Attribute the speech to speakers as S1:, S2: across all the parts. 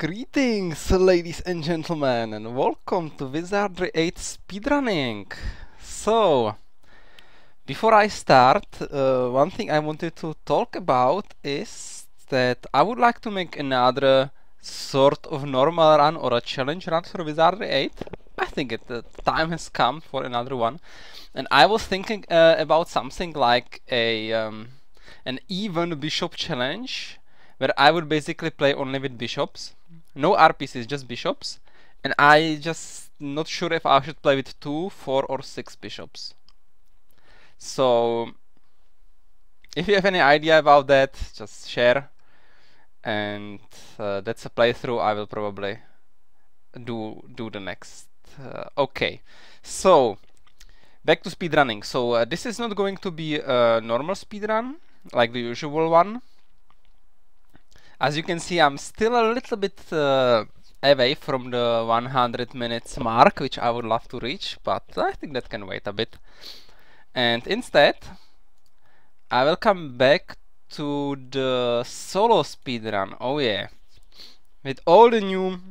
S1: Greetings, ladies and gentlemen, and welcome to Wizardry 8 speedrunning. So, before I start, one thing I wanted to talk about is that I would like to make another sort of normal run or a challenge run for Wizardry 8. I think the time has come for another one, and I was thinking about something like an even bishop challenge, where I would basically play only with bishops. No RPCs, just bishops. And I just not sure if I should play with 2, 4 or 6 bishops. So if you have any idea about that, just share. And that's a playthrough I will probably do the next. Okay, so back to speedrunning. So this is not going to be a normal speedrun like the usual one. As you can see, I'm still a little bit away from the 100 minutes mark, which I would love to reach, but I think that can wait a bit. And instead, I will come back to the solo speedrun. Oh yeah, with all the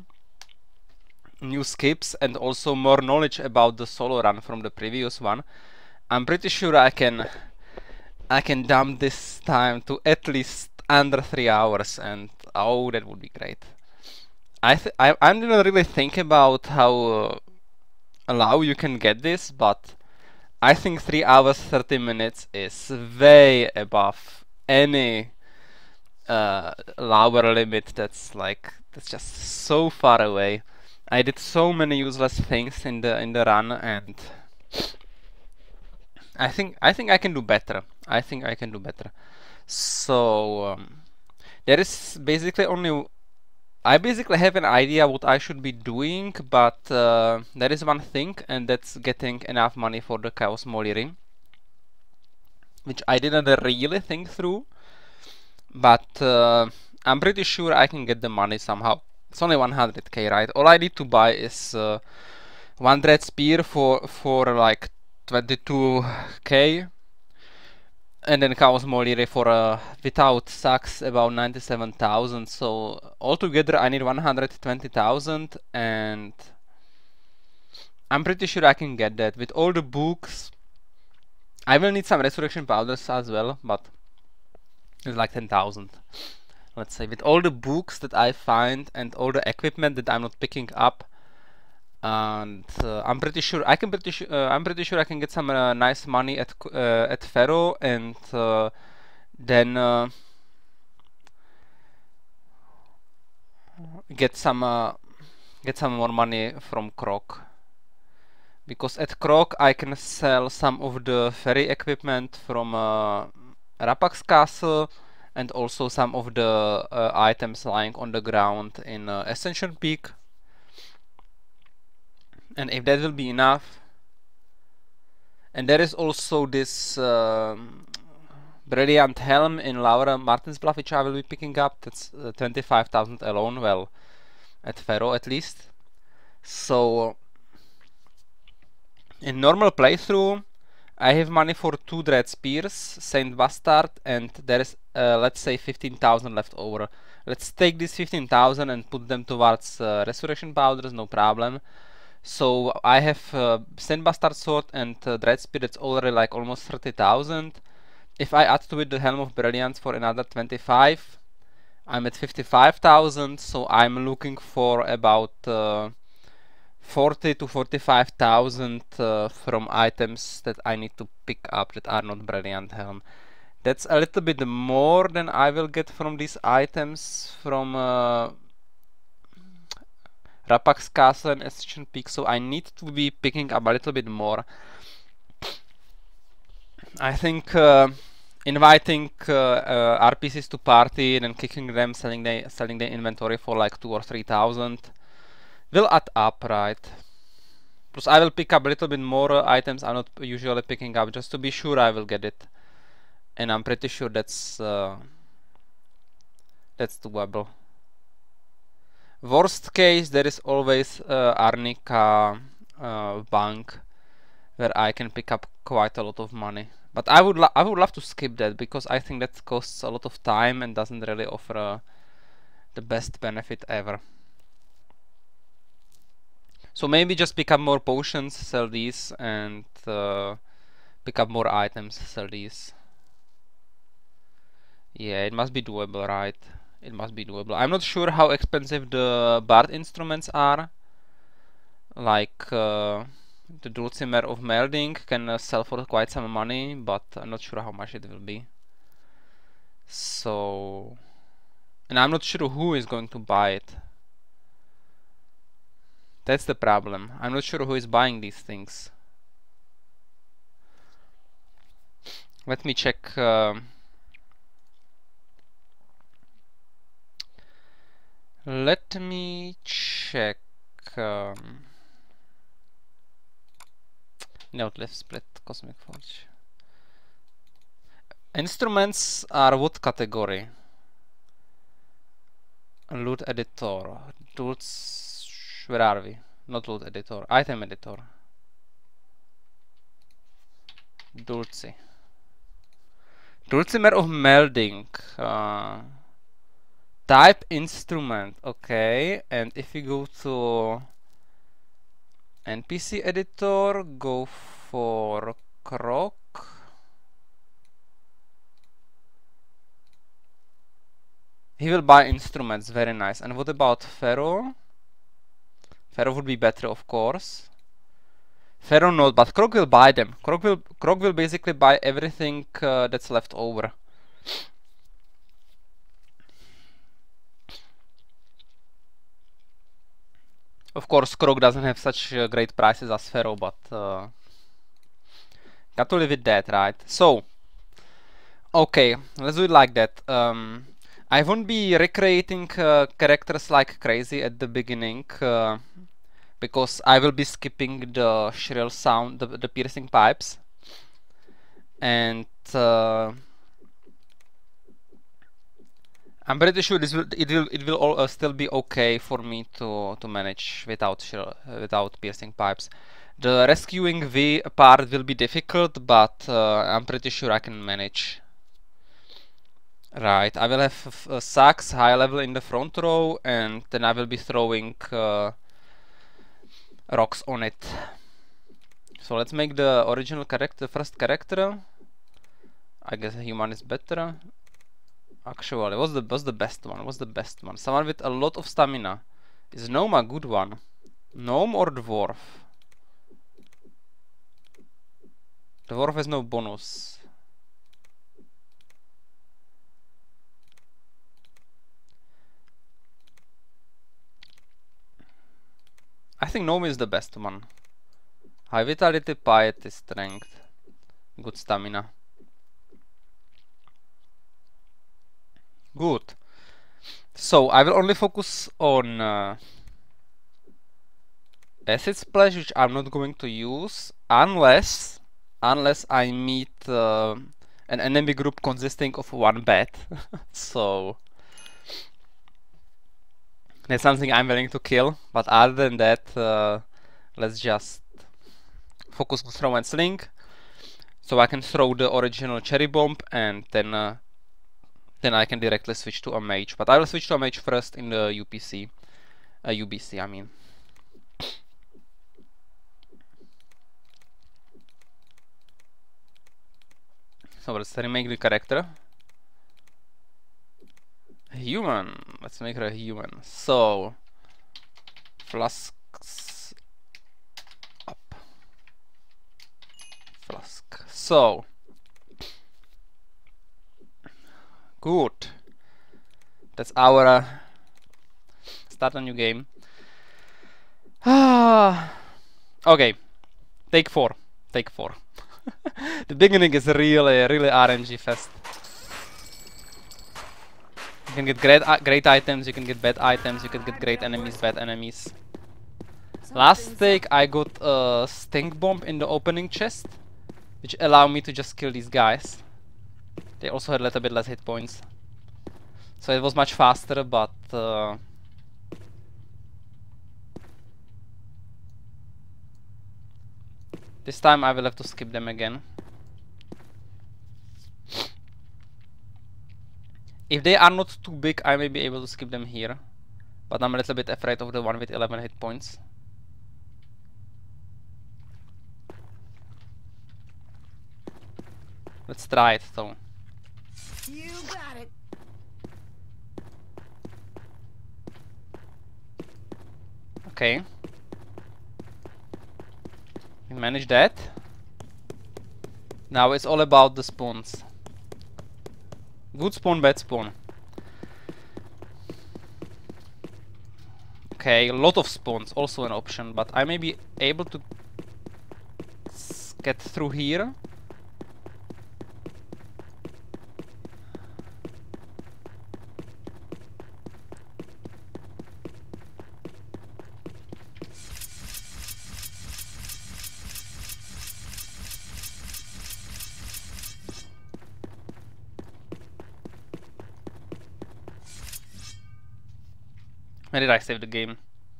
S1: new skips and also more knowledge about the solo run from the previous one, I'm pretty sure I can dump this time to at least under 3 hours, and oh, that would be great. I didn't really think about how low you can get this, but I think 3 hours 30 minutes is way above any lower limit. That's just so far away. I did so many useless things in the run, and I think I can do better. I think I can do better. So there is basically only I basically have an idea what I should be doing, but there is one thing, and that's getting enough money for the Chaos Molly ring, which I didn't really think through, but I'm pretty sure I can get the money somehow. It's only 100k, right? All I need to buy is one Dread Spear for like 22k, and then Chaos Molly for without sucks about 97,000. So altogether I need 120,000, and I'm pretty sure I can get that with all the books. I will need some resurrection powders as well, but it's like 10,000. Let's say with all the books that I find and all the equipment that I'm not picking up, and I'm pretty sure I can get some nice money at Faro, and then get some more money from Croc, because at Croc I can sell some of the ferry equipment from Rapax Castle, and also some of the items lying on the ground in Ascension Peak. And if that will be enough, and there is also this brilliant helm in Laura Martin's Bluff, which I will be picking up. That's 25,000 alone, well, at Faro at least. So in normal playthrough I have money for 2 Dread Spears, Saint Bastard, and there is let's say 15,000 left over. Let's take these 15,000 and put them towards Resurrection Powders, no problem. So I have Saint Bastard Sword and Dread Spear. It's already like almost 30,000. If I add to it the Helm of Brilliance for another 25, I'm at 55,000. So I'm looking for about 40 to 45,000 from items that I need to pick up that are not Brilliant Helm. That's a little bit more than I will get from these items from Rapax Castle and Ascension Peak, so I need to be picking up a little bit more. I think inviting RPCs to party and then kicking them, selling their inventory for like 2 or 3,000 will add up, right? Plus I will pick up a little bit more items I'm not usually picking up, just to be sure I will get it. And I'm pretty sure that's doable. Worst case, there is always Arnica Bank, where I can pick up quite a lot of money. But I would love to skip that, because I think that costs a lot of time and doesn't really offer the best benefit ever. So maybe just pick up more potions, sell these, and pick up more items, sell these. Yeah, it must be doable, right? It must be doable. I'm not sure how expensive the bard instruments are. Like the Dulcimer of Melding can sell for quite some money, but I'm not sure how much it will be. So, and I'm not sure who is going to buy it. That's the problem. I'm not sure who is buying these things. Let me check. Let me check. Neotlift split, Cosmic Forge. Instruments are what category? Loot editor. Tools. Where are we? Not loot editor. Item editor. Dulce. Dulcimer of Melding. Type instrument. Okay. And if you go to NPC editor, go for Croc. He will buy instruments, very nice. And what about Pharaoh? Pharaoh would be better, of course. Pharaoh not, but Croc will buy them. Croc will basically buy everything that's left over. Of course, Croc doesn't have such great prices as Pharaoh, but got to live with that, right? So, okay, let's do it like that. I won't be recreating characters like crazy at the beginning because I will be skipping the shrill sound, the piercing pipes, and I'm pretty sure it will all, still be okay for me to manage without piercing pipes. The rescuing V part will be difficult, but I'm pretty sure I can manage. Right, I will have Sax high level in the front row, and then I will be throwing rocks on it. So let's make the original character, first character. I guess a human is better. Actually, what's the best one? What's the best one? Someone with a lot of stamina. Is Gnome a good one? Gnome or Dwarf? Dwarf has no bonus. I think Gnome is the best one. High vitality, piety, strength. Good stamina. Good. So I will only focus on acid splash, which I'm not going to use unless I meet an enemy group consisting of one bat. So that's something I'm willing to kill. But other than that, let's just focus on throw and sling. So I can throw the original cherry bomb, and then I can directly switch to a mage. But I will switch to a mage first in the UBC, I mean. So let's remake the character. Human. Let's make her a human. So flasks up. Flask. So good. That's our start a new game. Okay. Take 4. Take 4. The beginning is really RNG fest. You can get great items, you can get bad items, you can get great enemies, bad enemies. Last take I got a stink bomb in the opening chest, which allowed me to just kill these guys. They also had a little bit less hit points, so it was much faster, but this time I will have to skip them again. If they are not too big, I may be able to skip them here, but I'm a little bit afraid of the one with 11 hit points. Let's try it though.
S2: You got it.
S1: Okay. We managed that. Now it's all about the spawns. Good spawn, bad spawn. Okay, a lot of spawns, also an option, but I may be able to get through here. Where did I save the game?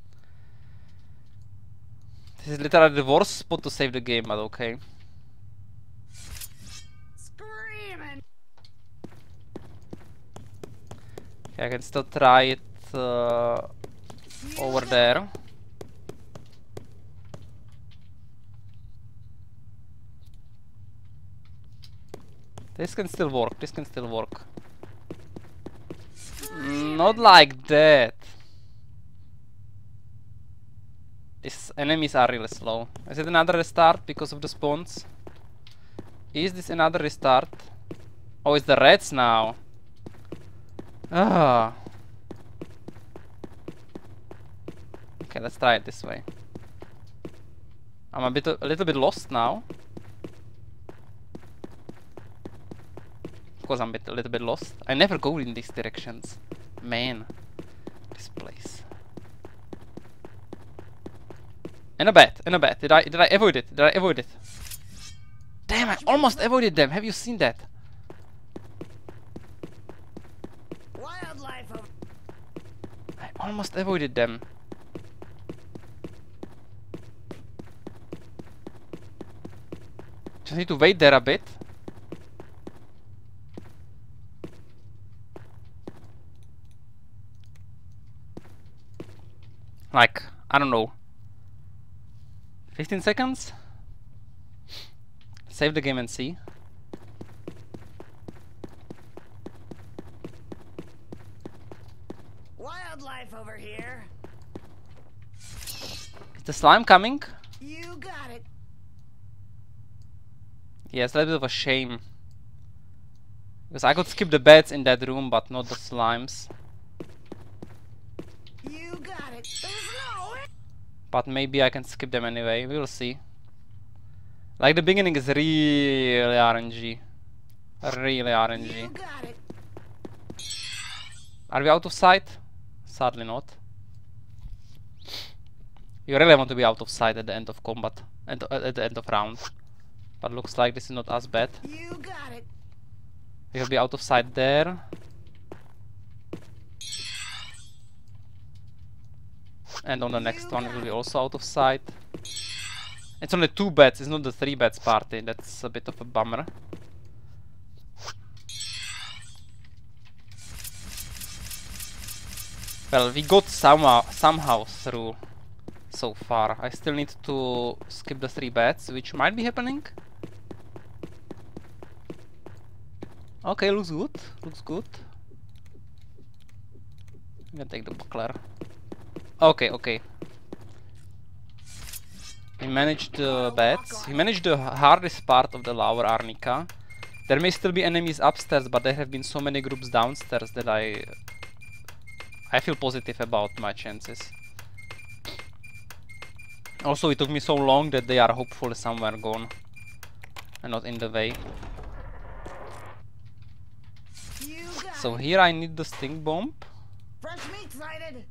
S1: This is literally the worst spot to save the game, but okay.
S2: Screaming.
S1: Okay, I can still try it over there. This can still work, this can still work. Not like that. These enemies are really slow. Is it another restart because of the spawns? Is this another restart? Oh, it's the reds now. Ah. Okay, let's try it this way. I'm a little bit lost now. Of course, I'm a little bit lost. I never go in these directions. Man, this place. And a bat, and a bat. Did I avoid it? Did I avoid it? Damn, I almost avoided them. Have you seen that?
S2: Wildlife.
S1: I almost avoided them. Just need to wait there a bit. Like, I don't know. 15 seconds? Save the game and see.
S2: Wildlife over here.
S1: Is the slime coming?
S2: You got it.
S1: Yeah, it's a little bit of a shame. Because I could skip the beds in that room, but not the slimes.
S2: You got it. There's no.
S1: But maybe I can skip them anyway, we'll see. Like the beginning is really RNG. Really RNG.
S2: You got it.
S1: Are we out of sight? Sadly not. You really want to be out of sight at the end of combat. At the end of round. But looks like this is not as bad.
S2: You got it.
S1: We will be out of sight there. And on the next one we will be also out of sight. It's only 2 beds, it's not the 3 beds party. That's a bit of a bummer. Well, we got somehow through so far. I still need to skip the 3 beds, which might be happening. Okay, looks good. Looks good. I'm gonna take the buckler. Okay, okay. We managed the beds. We managed the hardest part of the lower Arnica. There may still be enemies upstairs, but there have been so many groups downstairs that I feel positive about my chances. Also, it took me so long that they are hopefully somewhere gone and not in the way. So here I need the stink bomb.
S2: Fresh meat sighted.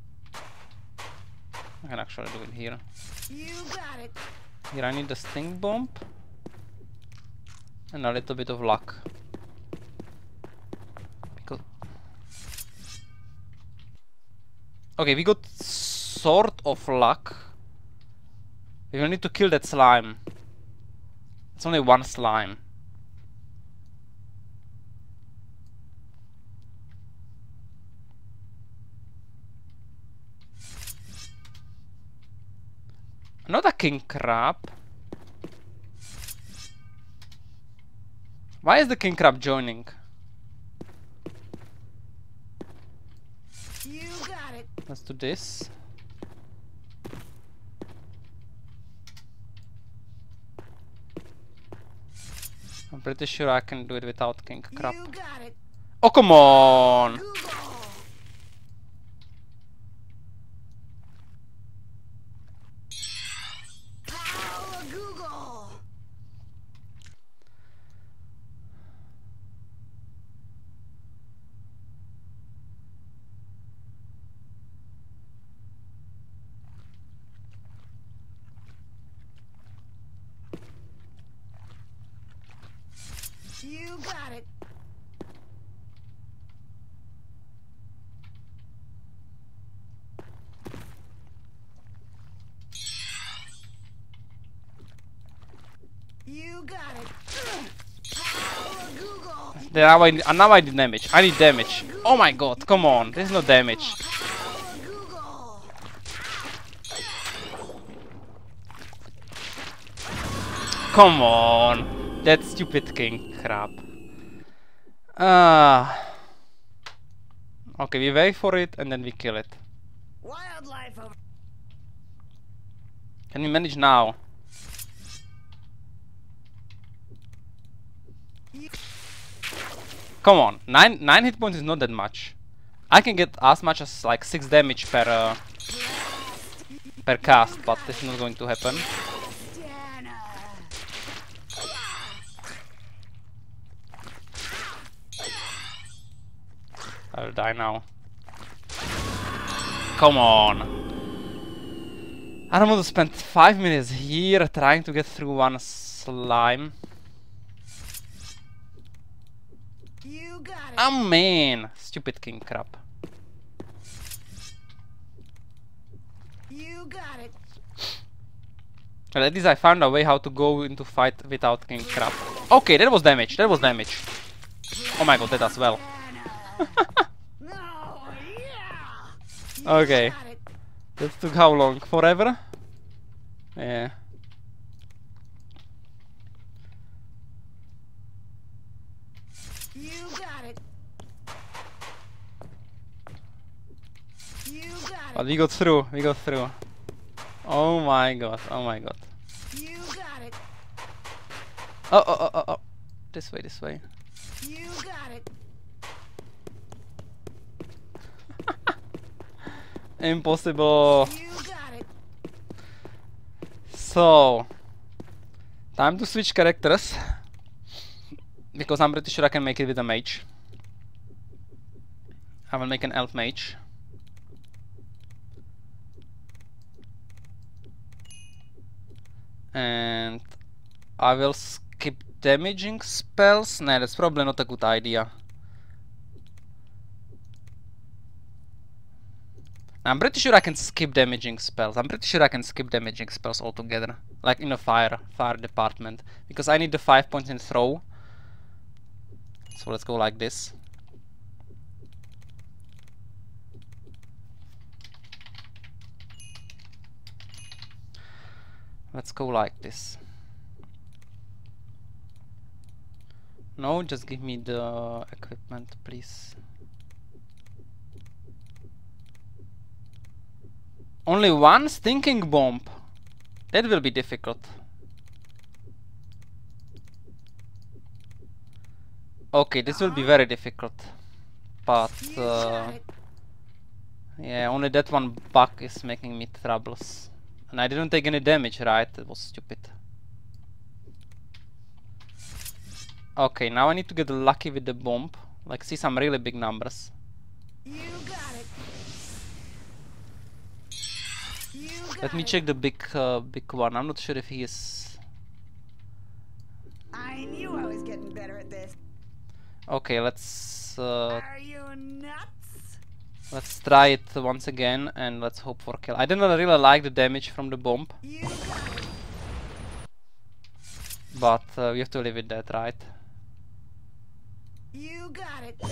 S1: I can actually do it here.
S2: You got it.
S1: Here I need the stink bomb and a little bit of luck. Okay, we got sort of luck. We will need to kill that slime. It's only 1 slime. Not a king crab. Why is the king crab joining?
S2: You got it.
S1: Let's do this. I'm pretty sure I can do it without king crab.
S2: You got it.
S1: Oh, come on!
S2: Google. Power Google. You got it. You got it. Power Google.
S1: There, now I need damage. I need damage. Oh my god, come on. There's no damage.
S2: Power Google.
S1: Come on. That stupid king crab. Ah. Okay, we wait for it and then we kill it.
S2: Wildlife over.
S1: Can we manage now? Come on, 9 hit points is not that much. I can get as much as like 6 damage per cast, but this is not going to happen. I'll die now. Come on. I don't want to spend 5 minutes here trying to get through one slime.
S2: You got it.
S1: Oh man, stupid king crab.
S2: You got it.
S1: Well, at least I found a way how to go into fight without king crab. Okay, that was damage. That was damage. Oh my god, that as well.
S2: No, yeah. You
S1: Okay.
S2: got it.
S1: That took how long? Forever? Yeah.
S2: You got it. You got
S1: But
S2: it.
S1: we got through. We got through. Oh my god. Oh my god.
S2: You got it.
S1: Oh, oh, oh, oh, oh. This way, this way.
S2: You got it.
S1: Impossible.
S2: You got it.
S1: So, time to switch characters. Because I'm pretty sure I can make it with a mage. I will make an elf mage. And I will skip damaging spells. Nah, that's probably not a good idea. I'm pretty sure I can skip damaging spells. I'm pretty sure I can skip damaging spells altogether. Like in a fire department. Because I need the 5 points in throw. So let's go like this. Let's go like this. No, just give me the equipment, please. Only one stinking bomb. That will be difficult. Okay, this will be very difficult. But
S2: You got it.
S1: yeah, only that one bug is making me troubles. And I didn't take any damage, right? It was stupid. Okay, now I need to get lucky with the bomb. Like, see some really big numbers.
S2: You got it. You got
S1: Let me
S2: it.
S1: check the big one. I'm not sure if he is...
S2: I knew I was getting better at this.
S1: Okay, let's
S2: Are you nuts?
S1: try it once again and let's hope for kill. I didn't really like the damage from the bomb,
S2: You got it.
S1: but we have to live with that, right?
S2: You got it.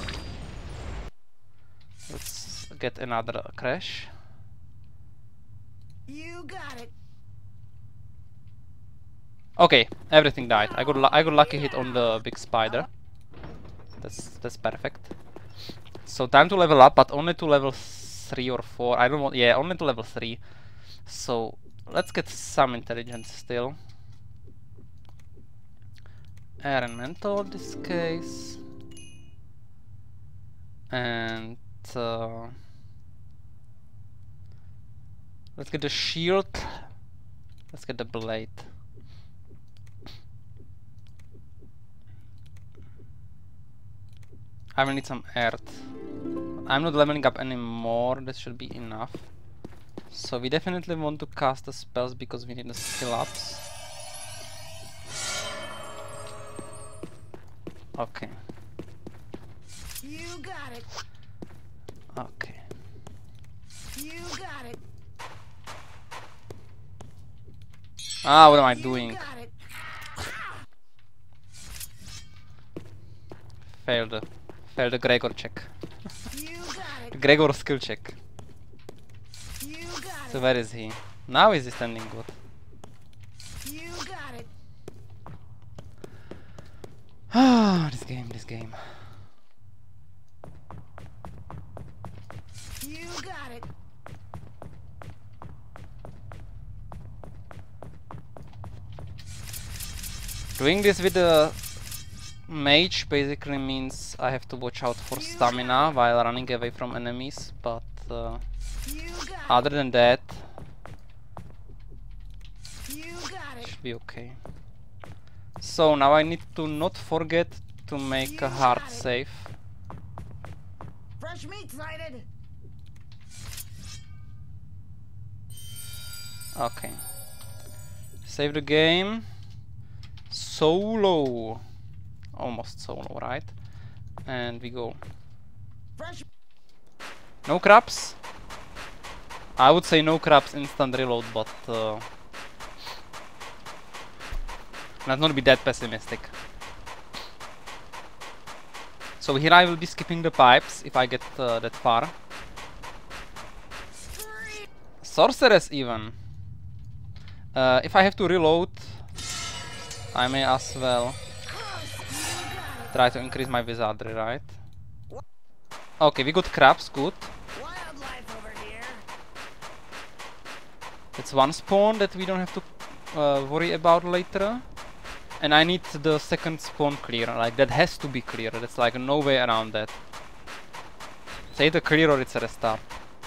S1: Let's get another crash.
S2: You got it.
S1: Okay, everything died. I got lucky hit on the big spider. That's perfect. So time to level up, but only to level 3 or 4. I don't want. Yeah, only to level 3. So let's get some intelligence still. Air and mental in this case. And let's get the shield. Let's get the blade. I will need some earth. I'm not leveling up anymore, that should be enough. So we definitely want to cast the spells because we need the skill ups. Okay.
S2: You got it.
S1: Okay.
S2: You got it.
S1: Ah, what am I doing?
S2: You got it.
S1: Failed the Gregor check.
S2: You got it.
S1: Gregor skill check.
S2: You got
S1: So
S2: it.
S1: where is he? Now is he standing good?
S2: You got it.
S1: Ah, this game.
S2: You got it.
S1: Doing this with the mage basically means I have to watch out for stamina while running away from enemies, but
S2: You got
S1: other than that,
S2: it. You got it.
S1: should be okay. So now I need to not forget to make a hard save.
S2: Fresh meat sighted.
S1: Okay. Save the game. Solo. Almost solo, right? And we go.
S2: Fresh.
S1: No crabs? I would say no crabs instant reload, but let's not be that pessimistic. So here I will be skipping the pipes if I get that far. Sorceress even. If I have to reload, I may as well try to increase my wizardry, right? Okay, we got crabs, good.
S2: Wildlife over here.
S1: That's one spawn that we don't have to worry about later. And I need the second spawn clear, like that has to be clear, that's like no way around that. It's either clear or it's a restart.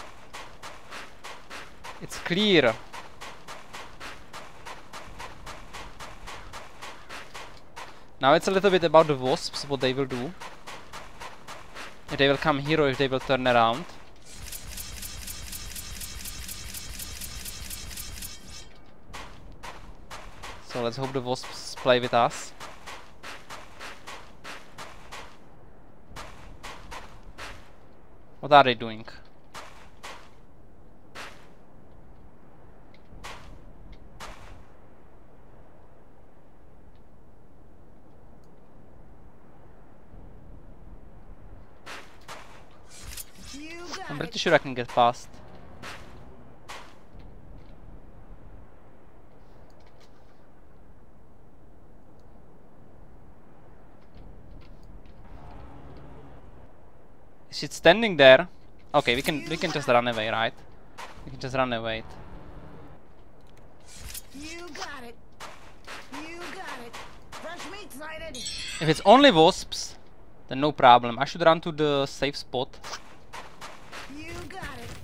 S1: It's clear. Now it's a little bit about the wasps, what they will do. If they will come here or if they will turn around. So let's hope the wasps play with us. What are they doing?
S2: You got
S1: I'm
S2: it.
S1: pretty sure I can get past. Is it standing there? Okay, we can just run away, right? We can just run away.
S2: You got it. You got it. Fresh meat sighted.
S1: If it's only wasps, then no problem. I should run to the safe spot.
S2: You got it.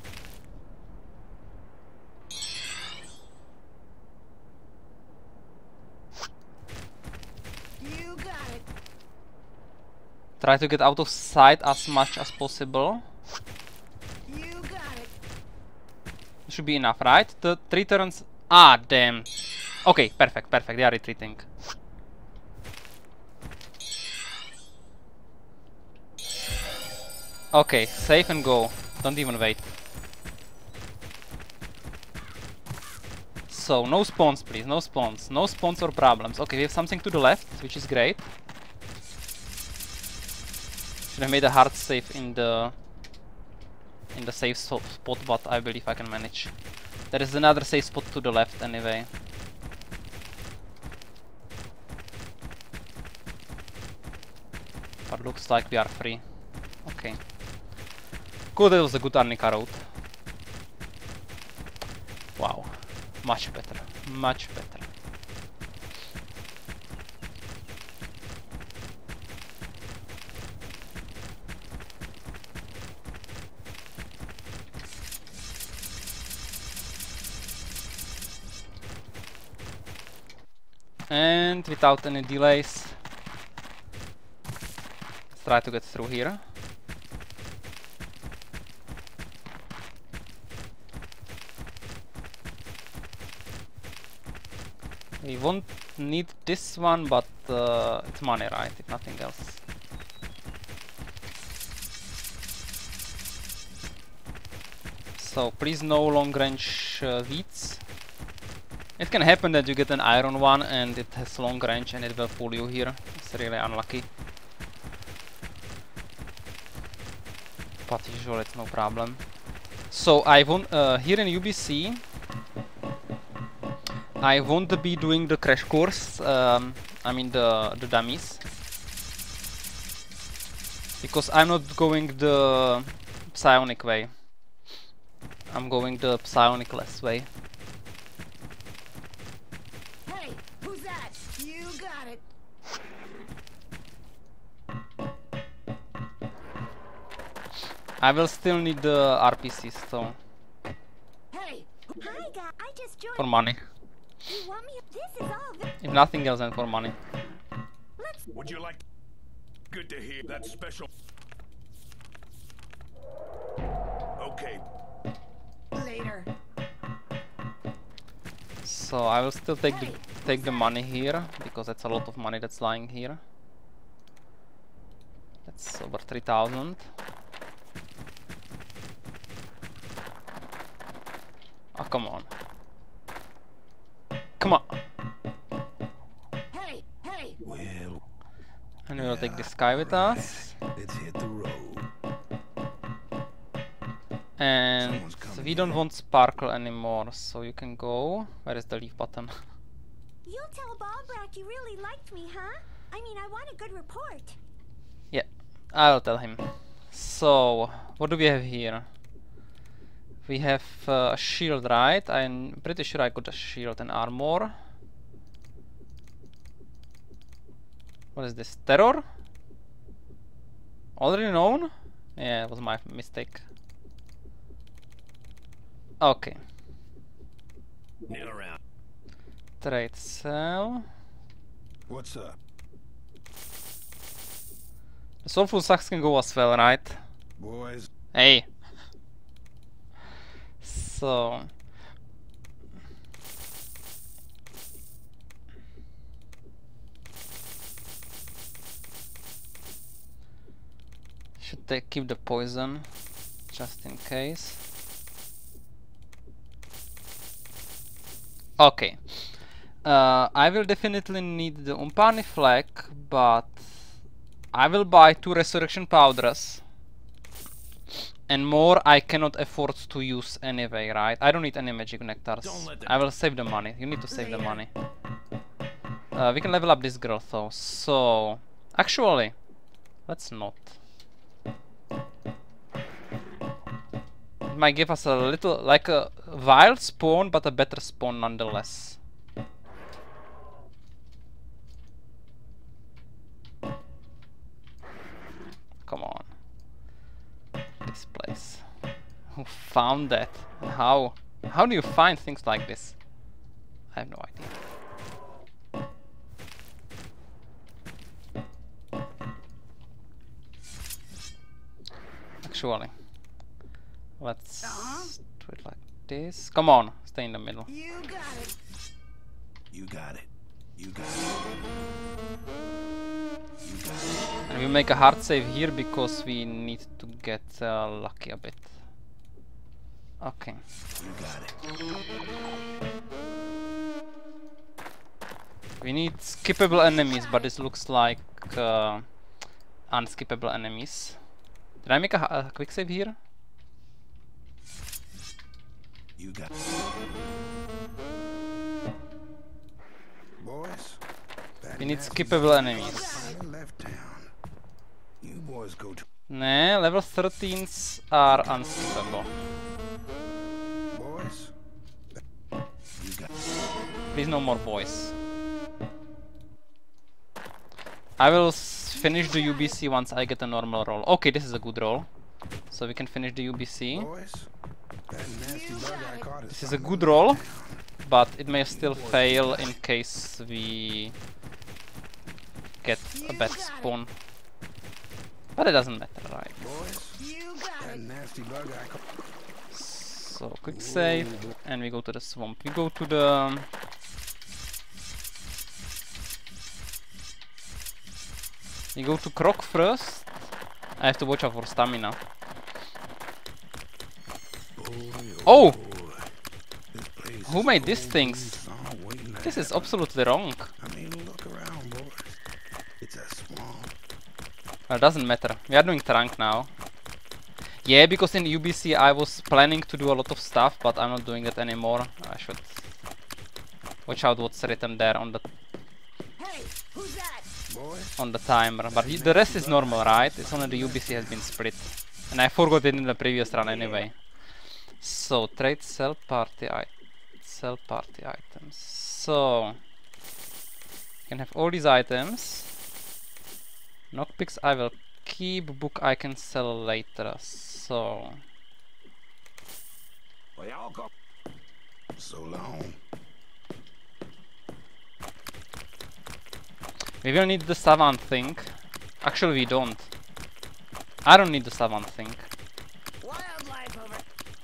S2: You got it.
S1: Try to get out of sight as much as possible.
S2: You got it.
S1: Should be enough, right? The 3 turns. Ah, damn. Okay, perfect. They are retreating. Okay, save and go. Don't even wait. So, no spawns, please. No spawns. No spawns or problems. Okay, we have something to the left, which is great. Should have made a hard save in the safe spot, but I believe I can manage. There is another safe spot to the left anyway. Looks like we are free. Okay. Cool, that was a good Arnica road. Wow. Much better. Much better. And without any delays, let's try to get through here. We won't need this one, but it's money, right? If nothing else. So please no long range weeds. It can happen that you get an iron one and it has long range and it will pull you here. It's really unlucky. But usually it's no problem. So I won't here in UBC. I won't be doing the crash course. I mean the dummies, because I'm not going the psionic way. I'm going the psionic-less way.
S2: Hey, who's that? You got it.
S1: I will still need the RPCs though.
S2: Hey,
S3: Hi, guys. I just joined.
S1: For money.
S3: You want me? This is all.
S1: If nothing else, then for money.
S3: Let's.
S4: Would you like? Good to hear that special. Okay.
S2: later.
S1: So I will still take the money here, because that's a lot of money that's lying here. That's over 3,000. Oh, come on. Come on.
S2: Hey, hey.
S4: Well,
S1: And we will take this guy with us.
S4: let's hit the road.
S1: And
S4: Someone's coming
S1: we don't
S4: in.
S1: want sparkle anymore, so you can go. Where is the leave button?
S3: You'll tell Balbrack you really liked me, huh? I mean, I want a good report.
S1: Yeah, I'll tell him. So, what do we have here? We have a shield, right? I'm pretty sure I got a shield and armor. What is this? Terror? Already known? Yeah, it was my mistake. Okay.
S4: Kneel around.
S1: Trade cell.
S4: What's up?
S1: The soulful sucks can go as well, right?
S4: Boys,
S1: Hey. So should they keep the poison just in case? Okay. I will definitely need the Umpani flag, but I will buy 2 resurrection powders. And more I cannot afford to use anyway, right? I don't need any magic nectars.
S4: Don't let them-
S1: I will save the money. You need to save the
S2: Later.
S1: money. We can level up this girl though. So, actually, let's not. It might give us a little, like a wild spawn, but a better spawn nonetheless. Come on. This place. Who found that? How? How do you find things like this? I have no idea. Actually, let's do it like this. Come on, stay in the middle.
S2: You got it.
S4: you got it. You got it. You got it.
S1: And we make a hard save here because we need to get lucky a bit. Okay.
S4: You got it.
S1: We need skippable enemies, but this looks like unskippable enemies. Did I make a quick save here?
S4: You got it. Boys,
S1: We need skippable enemies.
S4: I left town.
S1: Nah, level 13s are unskippable.
S4: Boys, you got
S1: Please no more boys. I will finish the UBC once I get a normal roll. Okay, this is a good roll. So we can finish the UBC.
S4: boys. That nasty bug I caught
S1: This is a good roll, but it may still fail in case we get a bad spawn. But it doesn't matter, right?
S4: Boys,
S2: You got
S4: that
S2: it.
S4: nasty bug I caught.
S1: So quick save, and we go to the swamp. We go to the... We go to Croc first. I have to watch out for stamina. Oh!
S4: This place
S1: Who
S4: is
S1: made these
S4: cold,
S1: things?
S4: so I'm waiting to
S1: This is
S4: happen.
S1: absolutely wrong.
S4: I mean, look around, boys. It's a swamp.
S1: Well, it doesn't matter. We are doing trunk now. Yeah, because in UBC I was planning to do a lot of stuff, but I'm not doing it anymore. I should watch out what's written there on the
S2: Hey, who's that?
S4: Boys,
S1: timer. But the rest is normal, right? It's only the UBC has been split, and I forgot it in the previous run anyway. So trade sell party items. So you can have all these items. Knockpicks I will keep. Book I can sell later. So
S4: well, y'all go. So long.
S1: we will need the savant thing. Actually, we don't. I don't need the savant thing.
S2: Wildlife over.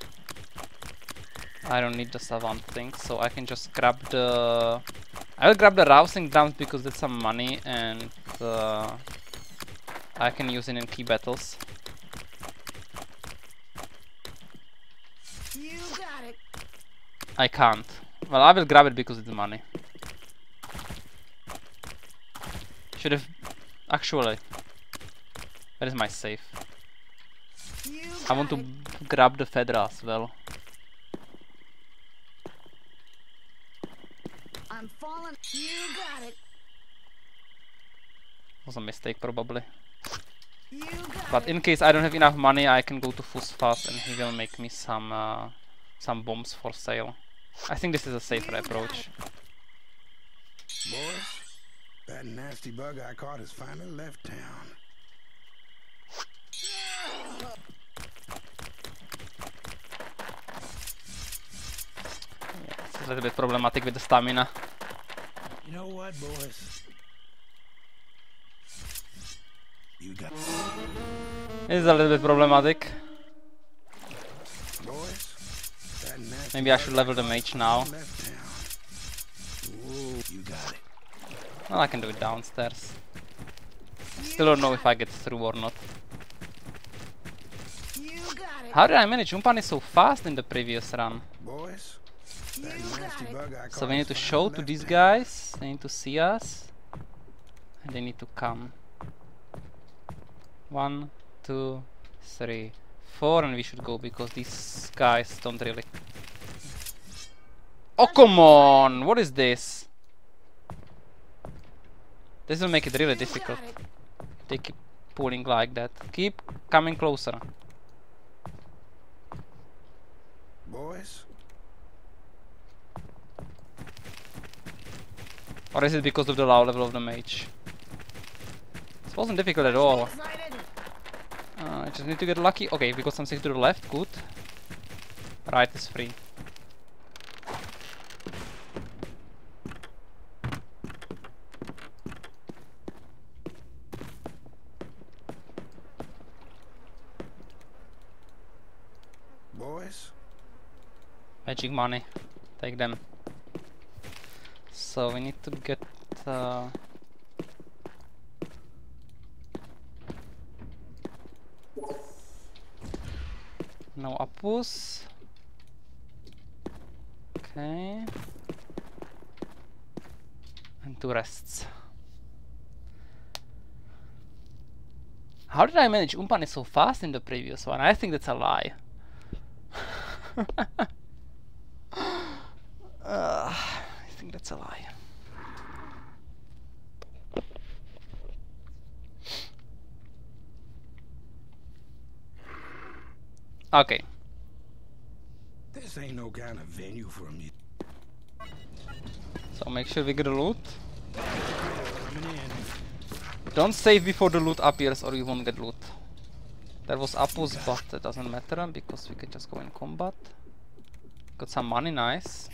S1: I don't need the savant thing, so I can just grab the... I will grab the rousing dumps because that's some money, and I can use it in key battles.
S2: You got it.
S1: I can't. Well, I will grab it because it's money. Should have... Actually... Where is my safe?
S2: You
S1: I want to
S2: got
S1: grab the Fedra as well.
S2: I'm falling. You got it.
S1: Was a mistake probably.
S2: You got
S1: But
S2: it.
S1: in case I don't have enough money, I can go to Fusfas and he will make me some bombs for sale. I think this is a safer approach.
S4: Boys, that nasty bug I caught has finally left town.
S1: It's a little bit problematic with the stamina.
S4: You know what, boys? You got
S1: It's a little bit problematic.
S4: boys. That nasty
S1: Maybe I
S4: bug
S1: should level the
S4: caught
S1: mage
S4: has
S1: now.
S4: finally left town. Whoa, you got it.
S1: Well, I can do it downstairs. Still don't know if I get through or not.
S2: You got it.
S1: How did I manage Umpani so fast in the previous run?
S4: Boys,
S2: You
S4: that nasty
S2: got it.
S4: bug I caught
S1: So we need to
S4: has
S1: show
S4: finally
S1: to
S4: left
S1: these
S4: town.
S1: guys, they need to see us, and they need to come. 1, 2, 3, 4, and we should go because these guys don't really... Oh, come on! What is this? This will make it really
S2: You
S1: difficult.
S2: got it.
S1: They keep pulling like that. Keep coming closer.
S4: Boys,
S1: Or is it because of the low level of the mage? This wasn't difficult at all.
S2: Excited.
S1: I just need to get lucky. Okay, we got something to the left. Good. Right is free.
S4: boys,
S1: Magic money. Take them. So we need to get... no Apus. Okay. And 2 rests. How did I manage Umpani so fast in the previous one? I think that's a lie. I think that's a lie. Okay.
S4: This ain't no kind of venue for me.
S1: So make sure we get the loot.
S4: Coming in.
S1: Don't save before the loot appears or you won't get loot. There was Appus, but it doesn't matter because we can just go in combat. Got some money, nice.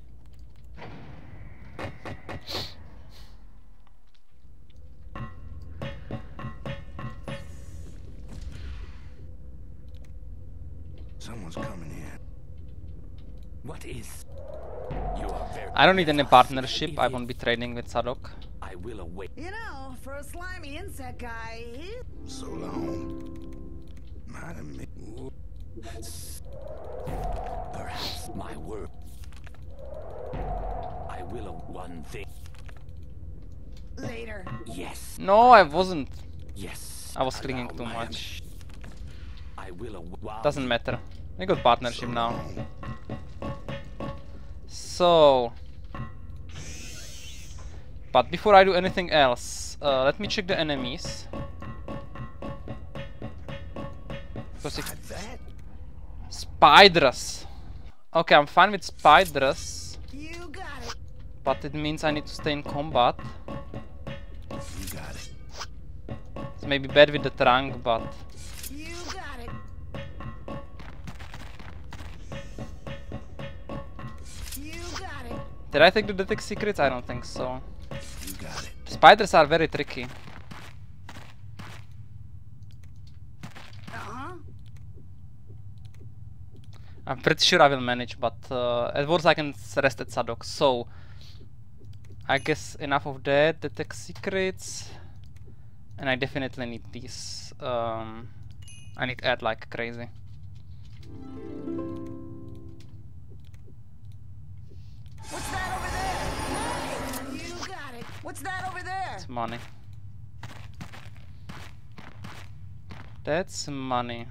S4: Someone's coming in.
S5: What is? You are very.
S1: I don't need any partnership, I won't be trading with Sadok.
S5: I will await.
S2: You know, for a slimy insect guy,
S4: So long. Might have made.
S5: Perhaps my word. I will one thing.
S2: later.
S5: Yes.
S1: No, I wasn't.
S5: Yes.
S1: I was clinging
S5: Allow
S1: too
S5: my
S1: much.
S5: I will wow.
S1: Doesn't matter. We got partnership now. So... But before I do anything else, let me check the enemies. Because if...
S4: That?
S1: Spiders! Okay, I'm fine with spiders.
S2: You got it.
S1: But it means I need to stay in combat.
S4: You got it.
S1: It's maybe bad with the trunk, but...
S2: You got it. You got it.
S1: Did I take the detect secrets? I don't think so.
S4: You got it.
S1: Spiders are very tricky.
S2: Uh-huh.
S1: I'm pretty sure I will manage, but at worst I can rest at Sadok. So I guess enough of that. Detect secrets, and I definitely need these. I need add like crazy.
S2: What's that over there? Hey, you got it. What's that over there?
S1: It's money. That's money.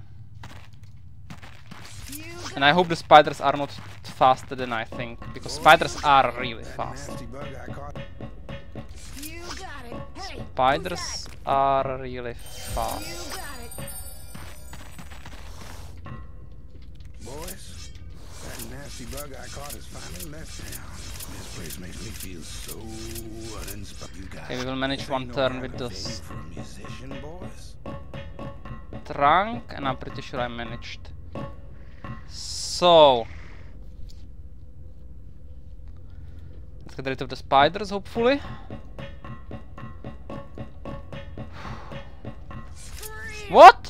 S2: You got
S1: And I hope the spiders are not faster than I think, because spiders are really
S4: That
S1: fast.
S4: nasty bug I caught.
S2: You got it. Hey, who's
S1: Spiders
S2: that?
S1: are really fast.
S2: You got it.
S4: Boys, that nasty bug I caught has finally left town. This place makes me feel so uninspired. You got
S1: Okay, we
S4: it.
S1: will manage
S4: This
S1: one
S4: ain't no
S1: turn
S4: kind
S1: with
S4: of
S1: this
S4: venue for a musician, boys.
S1: trunk, and I'm pretty sure I managed. So let's get rid of the spiders, hopefully. What?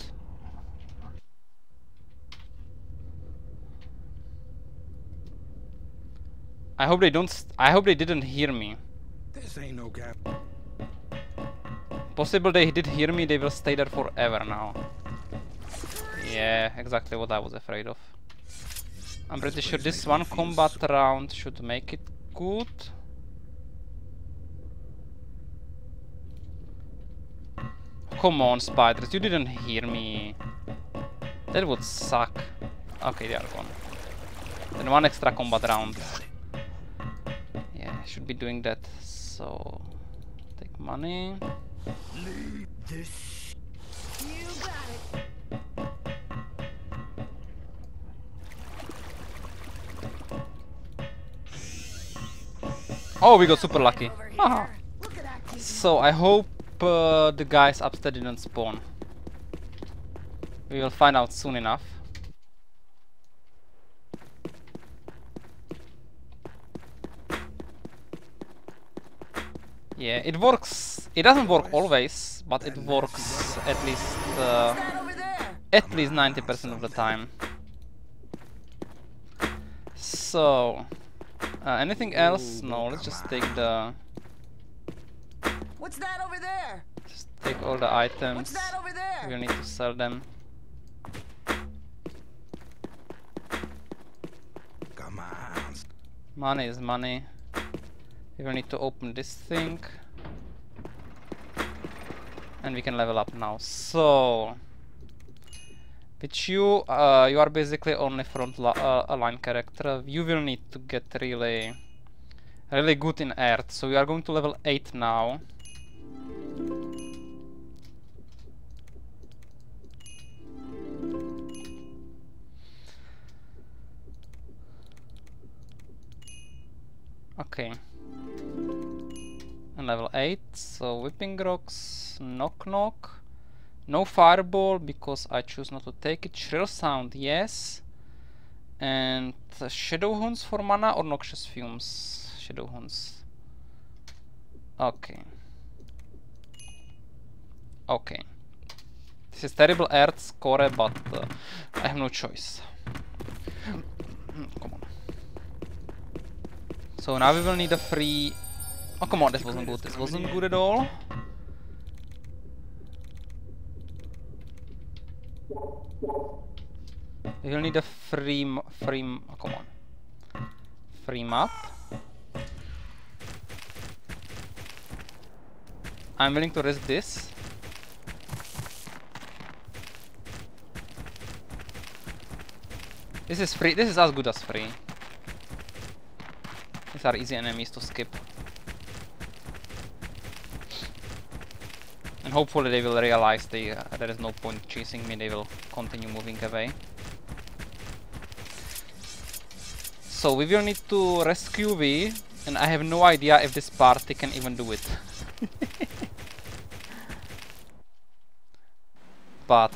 S1: I hope they don't. I hope they didn't hear me.
S4: This ain't no kind.
S1: Possible they did hear me. They will stay there forever now. Yeah, exactly what I was afraid of. I'm pretty sure this one combat round should make it good. Come on, spiders, you didn't hear me. That would suck. Okay, they are gone. Then one extra combat round. Yeah, I should be doing that. So, take money.
S2: You got it.
S1: Oh, we got super lucky.
S2: Over here.
S1: Haha.
S2: Look at that cute.
S1: So I hope the guys upstairs didn't spawn. We will find out soon enough. Yeah, it works. It doesn't work always, but it works at least
S2: That over there.
S1: at least 90% of the time. So anything else? No, let's just take the
S2: What's that over there?
S1: just take all the
S2: What's
S1: items.
S2: that over there?
S1: We'll need to sell them.
S4: Come on.
S1: Money is money. We will need to open this thing. And we can level up now. So with you, you are basically only front line character. You will need to get really good in earth. So we are going to level 8 now. Okay. And level 8, so whipping rocks, knock knock. No fireball because I choose not to take it. Shrill sound, yes. And shadow horns for mana or noxious fumes? Shadow horns. Okay. Okay. This is terrible earth score, but I have no choice. Come on. So now we will need a free... Oh come on, this wasn't good. This wasn't good at all. We will need a free... Oh, come on. Free map. I'm willing to risk this. This is free. This is as good as free. These are easy enemies to skip. And hopefully they will realize there is no point chasing me, they will continue moving away. So we will need to rescue V, and I have no idea if this party can even do it. But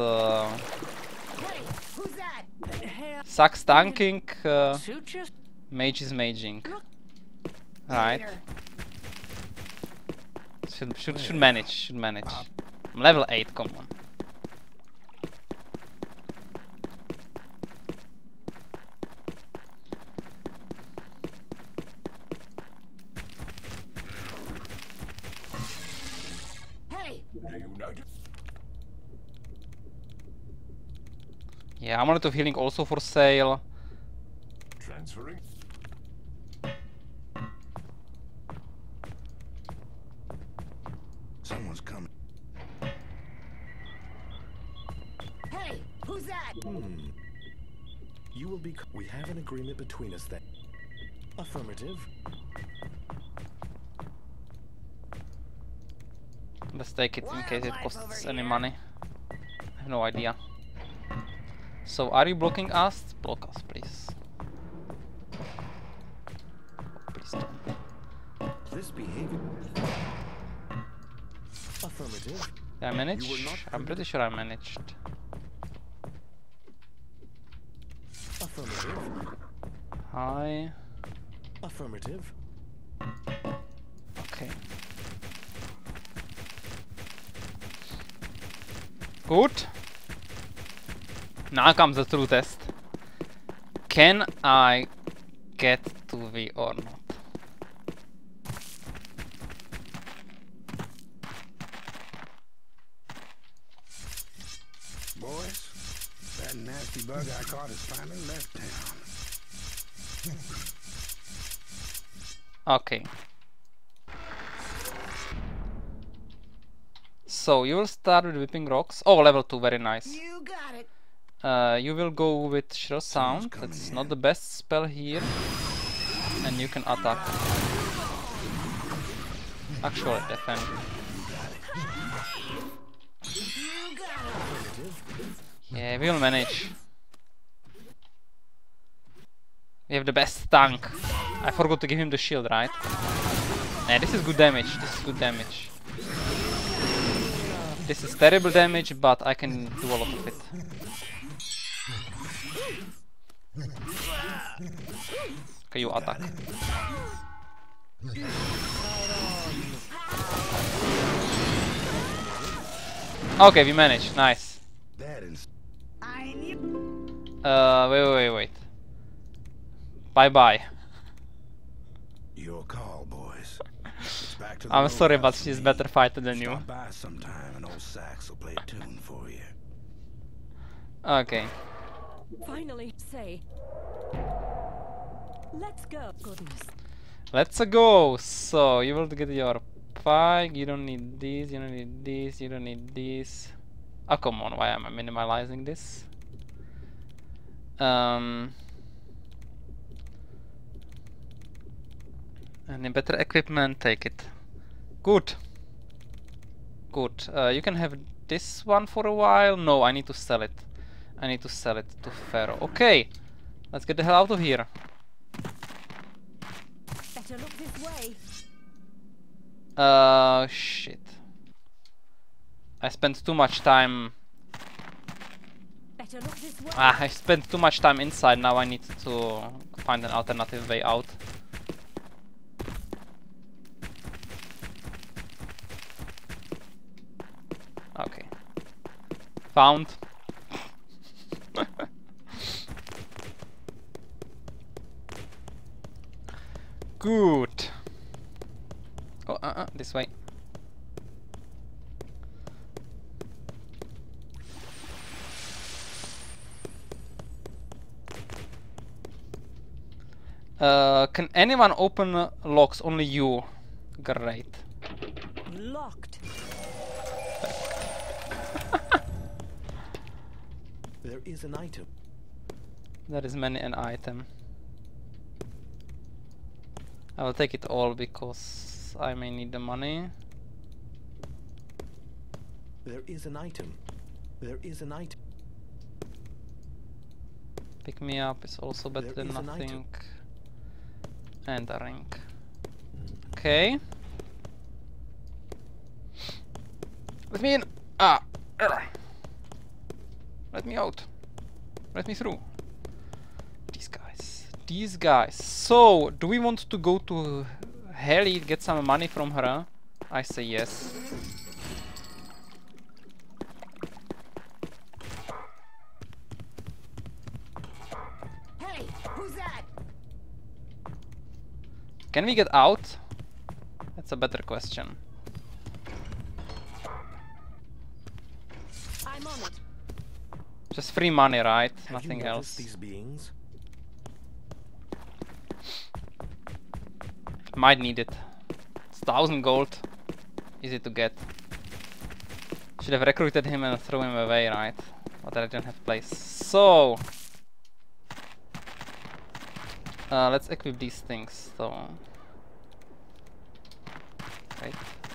S2: Hey, who's that?
S1: sucks tanking,
S2: Shoot you
S1: mage is maging. Right.
S2: later.
S1: Should manage, I'm level 8, come on.
S2: Hey,
S1: Yeah, amulet of healing also for sale.
S4: Transferring. Someone's coming.
S2: hey, who's that?
S6: You will be. We have an agreement between us then. Affirmative.
S1: Let's take it in case it costs any money. I have no idea. So, are you blocking us? Block us, please. Please don't.
S6: This behavior. Affirmative.
S1: Did I manage?
S6: You were not
S1: I'm pretty sure I managed.
S6: Affirmative.
S1: Hi.
S6: Affirmative.
S1: Okay. Good. Now comes the true test. Can I get to V or not?
S4: Boys, that nasty bug I caught has finally left town.
S1: Okay. So you will start with whipping rocks. Oh, level 2, very nice.
S2: You got it.
S1: You will go with Shrill Sound.
S4: coming
S1: That's
S4: in.
S1: not the best spell here. And you can attack. Actually, defend.
S2: You got it.
S1: Yeah, we will manage. We have the best tank. I forgot to give him the shield, right? Yeah, this is good damage. This is good damage. This is terrible damage, but I can do a lot of it. Okay, you attack. Okay, we managed. Nice.
S4: That is
S2: I knew.
S1: Wait. Bye.
S4: your call, boys. It's back to the
S1: I'm sorry, but
S4: roadhouse
S1: she's
S4: for me.
S1: better fighter than you.
S4: Stop by sometime and old Sax will play a tune for you.
S1: Okay.
S7: Finally, say. Let's go. Goodness.
S1: Let's go. So you will get your pike. You don't need this. You don't need this. You don't need this. Oh come on! Why am I minimalizing this? Any better equipment? Take it. Good. Good. You can have this one for a while. No, I need to sell it. I need to sell it to Pharaoh. Okay. Let's get the hell out of here.
S7: this way.
S1: Shit. I spent too much time.
S7: Better look this way.
S1: I spent too much time inside. Now I need to find an alternative way out. Okay. Found. Good. Oh, this way. Can anyone open locks? Only you. Great.
S7: Locked.
S6: There is an item.
S1: There is many an item. I will take it all because I may need the money.
S6: There is an item. There is an item.
S1: Pick me up is also better than
S6: is an
S1: nothing.
S6: item.
S1: And a ring. Okay. Let me in. Ah. Let me out. Let me through. These guys. These guys. So, do we want to go to Haley, get some money from her? I say yes.
S2: Hey, who's that?
S1: Can we get out? That's a better question.
S7: I'm on it.
S1: Just free money, right?
S6: Have
S1: Nothing
S6: you noticed
S1: else.
S6: these beings?
S1: Might need it. It's 1000 gold. Easy to get. Should have recruited him and throw him away, right? But I didn't have place. So let's equip these things. So right.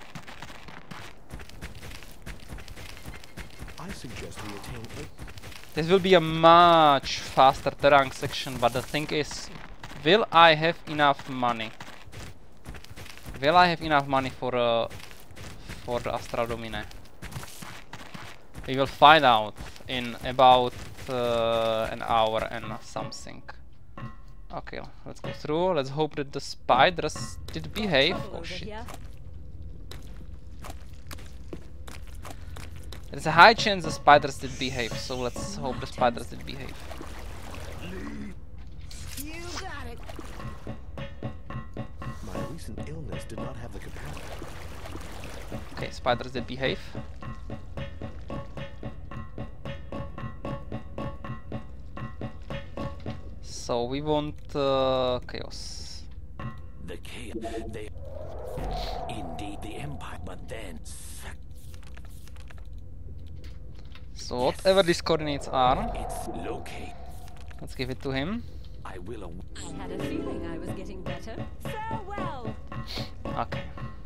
S6: I suggest we attain it.
S1: This will be a much faster terrain section, but the thing is, will I have enough money? Will I have enough money for the Astra Domine? We will find out in about an hour and something. Okay, let's go through. Let's hope that the spiders did behave.
S7: Trouble
S1: Oh
S7: over
S1: shit.
S7: here.
S1: There's a high chance the spiders did behave, so let's hope the spiders did behave.
S2: You got it.
S6: My recent illness did not have the capacity.
S1: Okay, spiders did behave. So we want chaos.
S5: The chaos. They. Indeed, the Empire, but then.
S1: So whatever these coordinates are,
S5: It's locate.
S1: let's give it to him.
S5: I will.
S7: I had a feeling I was getting better. Farewell.
S1: Okay.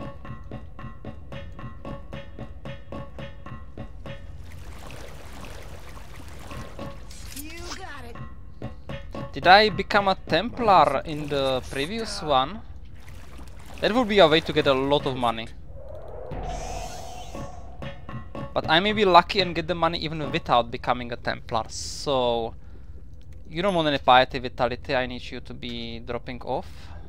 S2: You got it.
S1: Did I become a Templar in the previous one? That would be a way to get a lot of money. But I may be lucky and get the money even without becoming a Templar. So you don't want any piety vitality. I need you to be dropping off.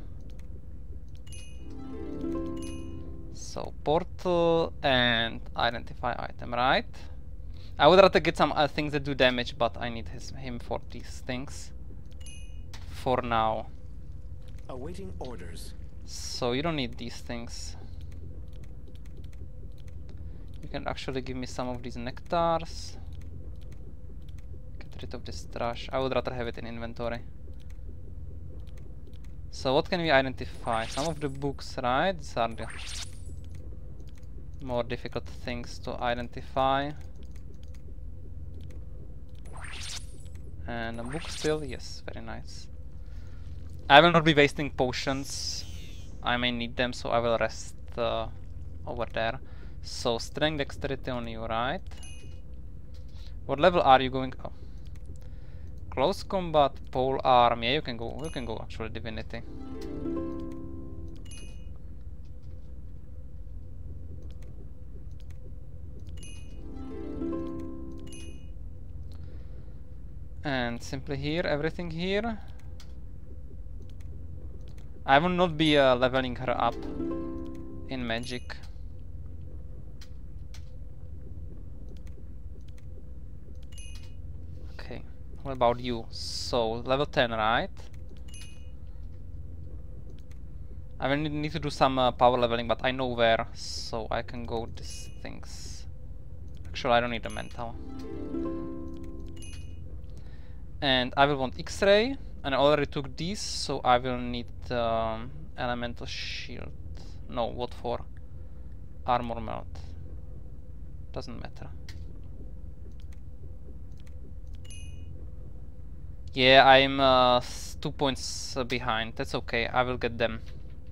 S1: So portal and identify item, right? I would rather get some things that do damage, but I need him for these things. For now.
S6: Awaiting orders.
S1: So you don't need these things. You can actually give me some of these nectars. Get rid of this trash. I would rather have it in inventory. So what can we identify? Some of the books, right? These are the more difficult things to identify. And a book still, yes, very nice. I will not be wasting potions. I may need them, so I will rest over there. So strength, dexterity on you, right? What level are you going? Oh. Close combat, pole arm. Yeah, you can go actually divinity. And simply here, everything here. I will not be leveling her up in magic. Okay, what about you? So, level 10, right? I will need to do some power leveling, but I know where, so I can go these things. Actually, I don't need a mental. And I will want X-ray, and I already took these, so I will need elemental shield. No, what for? Armor melt. Doesn't matter. Yeah, I'm 2 points behind. That's okay. I will get them.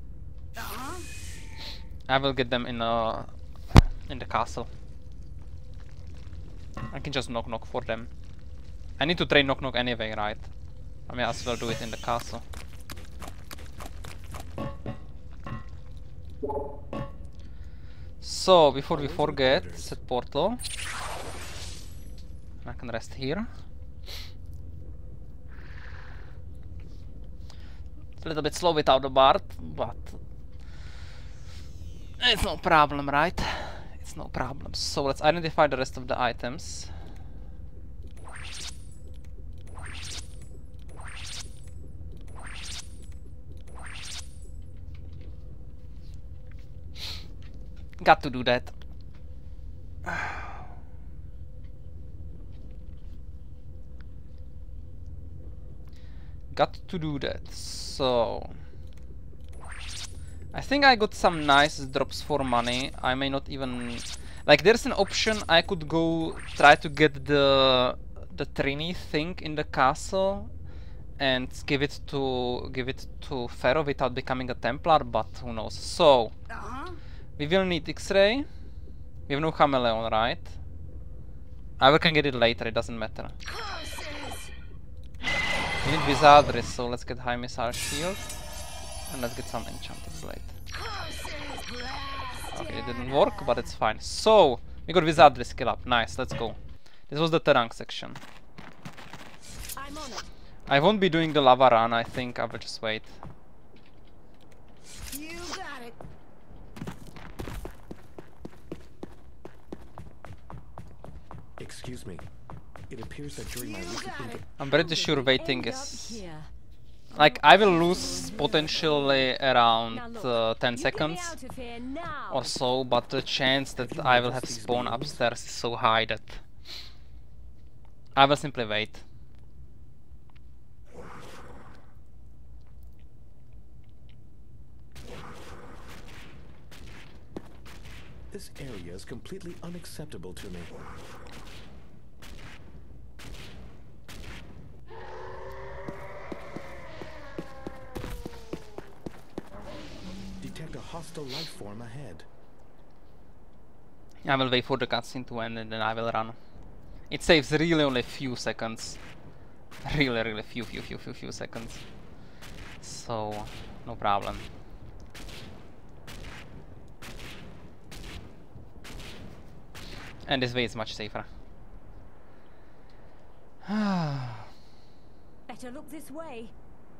S1: I will get them in the castle. I can just knock for them. I need to train knock anyway, right? I may as well do it in the castle. So, before we forget, set portal. I can rest here. It's a little bit slow without the bard, but it's no problem, right? It's no problem. So let's identify the rest of the items. Got to do that. Got to do that. So I think I got some nice drops for money. I may not even like. There's an option I could go try to get the Trini thing in the castle and give it to Pharaoh without becoming a Templar, but who knows. So we will need X-ray. We have no chameleon, right? I can get it later, it doesn't matter. We need Wizardry, so let's get high missile shield. And let's get some enchanted blade. Okay, it didn't work, but it's fine. So, we got Wizardry skill up. Nice, let's go. This was the Terang section. I won't be doing the lava run, I think I will just wait.
S2: You got it.
S6: Excuse me. It appears that during my recent
S1: I'm pretty sure waiting
S7: End up
S1: is...
S7: here.
S1: Like, I will lose potentially around
S7: Now look,
S1: 10
S7: you get me
S1: seconds
S7: out of here now.
S1: or so, but the chance that I will have spawn upstairs is so high that I will simply wait.
S6: This area is completely unacceptable to me. Detect a hostile life form ahead.
S1: I will wait for the cutscene to end and then I will run. It saves really only few seconds. Really few seconds. So, no problem. And this way is much safer.
S7: Better look this way.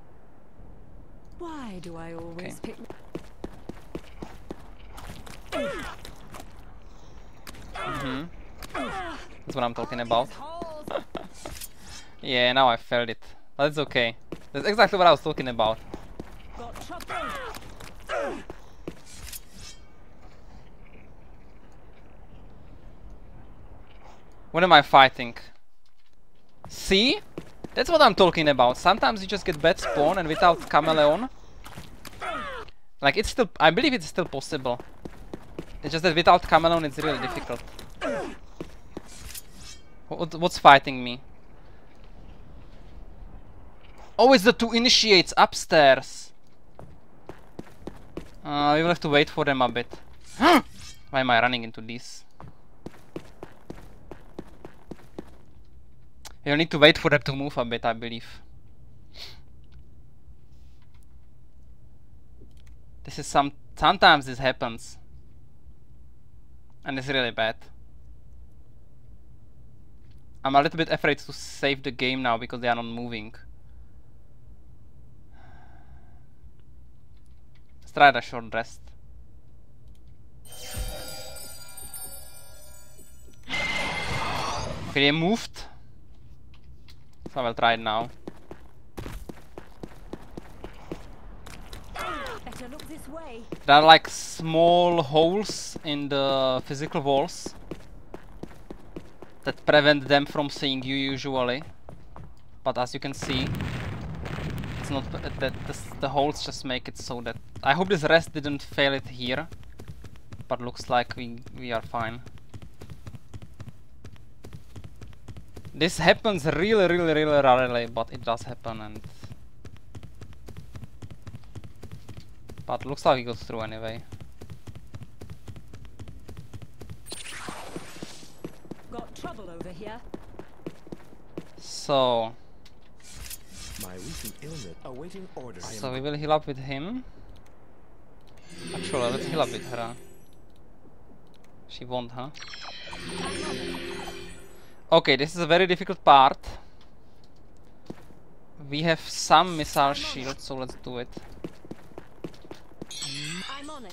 S7: Why do I always pick?
S1: That's what I'm talking about. Yeah, now I felt it. But it's okay. That's exactly what I was talking about.
S7: Got trouble.
S1: What am I fighting? See? That's what I'm talking about. Sometimes you just get bad spawn and without chameleon. Like, it's still... I believe it's still possible. It's just that without chameleon it's really difficult. What's fighting me? Oh, it's the two initiates upstairs. We will have to wait for them a bit. Why am I running into these? You need to wait for them to move a bit, I believe. This is sometimes this happens. And it's really bad. I'm a little bit afraid to save the game now because they are not moving. Let's try the short rest. Okay, they moved. So I will try it now.
S7: Better look this way.
S1: There are like small holes in the physical walls that prevent them from seeing you usually. But as you can see, it's not that the holes just make it so that I hope this rest didn't fail it here. But looks like we are fine. This happens really rarely, but it does happen, and but looks like he goes through anyway.
S7: Got trouble over here.
S1: So
S6: My recent illness awaiting orders.
S1: so we will heal up with him. Actually, let's heal up with her. She won't, huh? Okay, this is a very difficult part. We have some missile shield, so let's do it.
S7: I'm on it.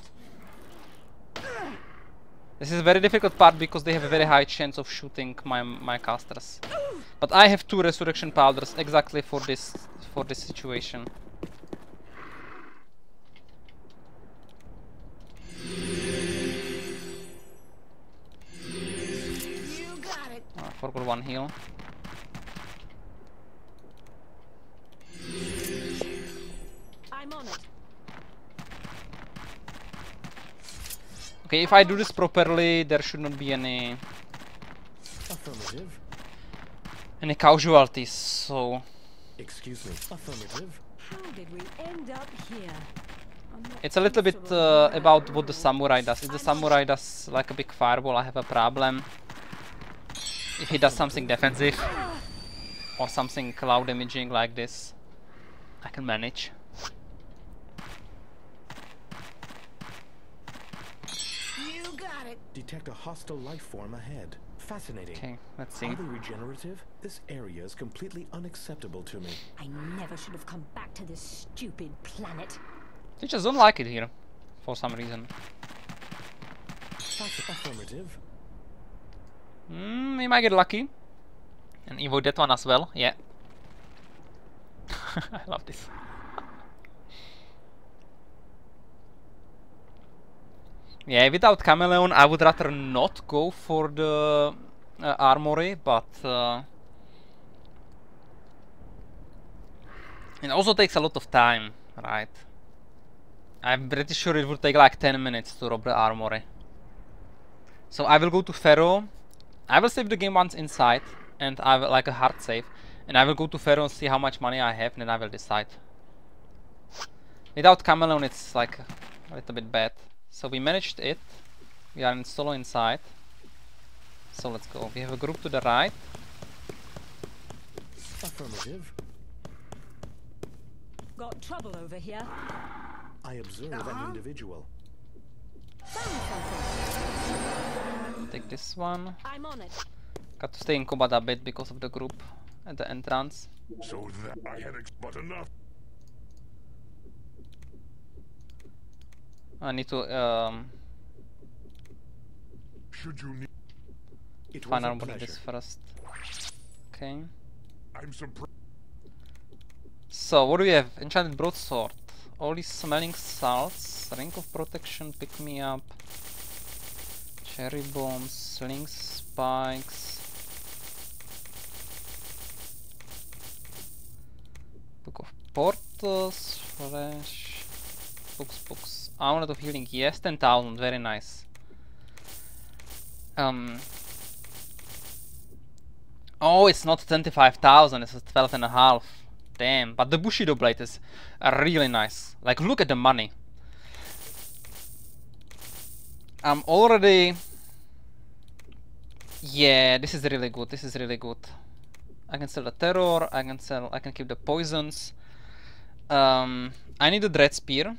S1: This is a very difficult part because they have a very high chance of shooting my casters. But I have 2 resurrection powders exactly for this situation.
S2: You got it.
S1: I forgot 1 heal.
S7: I'm on it.
S1: Okay, if I do this properly, there should not be any
S6: Affirmative.
S1: casualties. So
S6: Excuse me. Affirmative.
S7: How did we end up here? I'm not
S1: it's a little
S7: too
S1: bit
S7: sure of
S1: about
S7: how.
S1: what the samurai does. If the samurai does like a big fireball, I have a problem. If he does something defensive or something cloud damaging like this, I can manage.
S2: You got it.
S6: Detect a hostile life form ahead. Fascinating.
S1: Okay, let's see.
S6: Are they regenerative? This area is completely unacceptable to me.
S7: I never should have come back to this stupid planet.
S1: They just don't like it here for some reason.
S6: Affirmative.
S1: We might get lucky and avoid that one as well. Yeah. I love this. Yeah, without Chameleon, I would rather not go for the armory, but it also takes a lot of time, right? I'm pretty sure it would take like 10 minutes to rob the armory. So I will go to Pharaoh. I will save the game once inside, and I will like a hard save, and I will go to Pharaoh and see how much money I have, and then I will decide. Without Chameleon, it's like a little bit bad. So we managed it. We are in solo inside. So let's go. We have a group to the right.
S6: Affirmative.
S7: Got trouble over here.
S6: I observe an individual.
S7: Found something.
S1: Take this one.
S7: I'm on it.
S1: Got to stay in combat a bit because of the group at the entrance.
S4: So that I had but enough.
S1: I need to
S4: Should you need,
S6: It was
S1: find
S6: a
S1: out what it
S6: pleasure.
S1: is first. Okay.
S4: I'm surprised.
S1: So what do we have? Enchanted broadsword. All these smelling salts. Ring of protection. Pick me up. Cherry bombs. Slings. Spikes. Book of portals. Flash. Books. Amulet of healing. Yes, 10,000. Very nice. Oh, it's not 25,000. It's 12.5. Damn. But the Bushido blade is really nice. Like, look at the money. I'm already. Yeah, this is really good. This is really good. I can sell the terror. I can keep the poisons. I need a dread spear.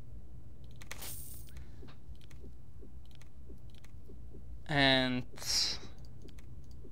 S1: And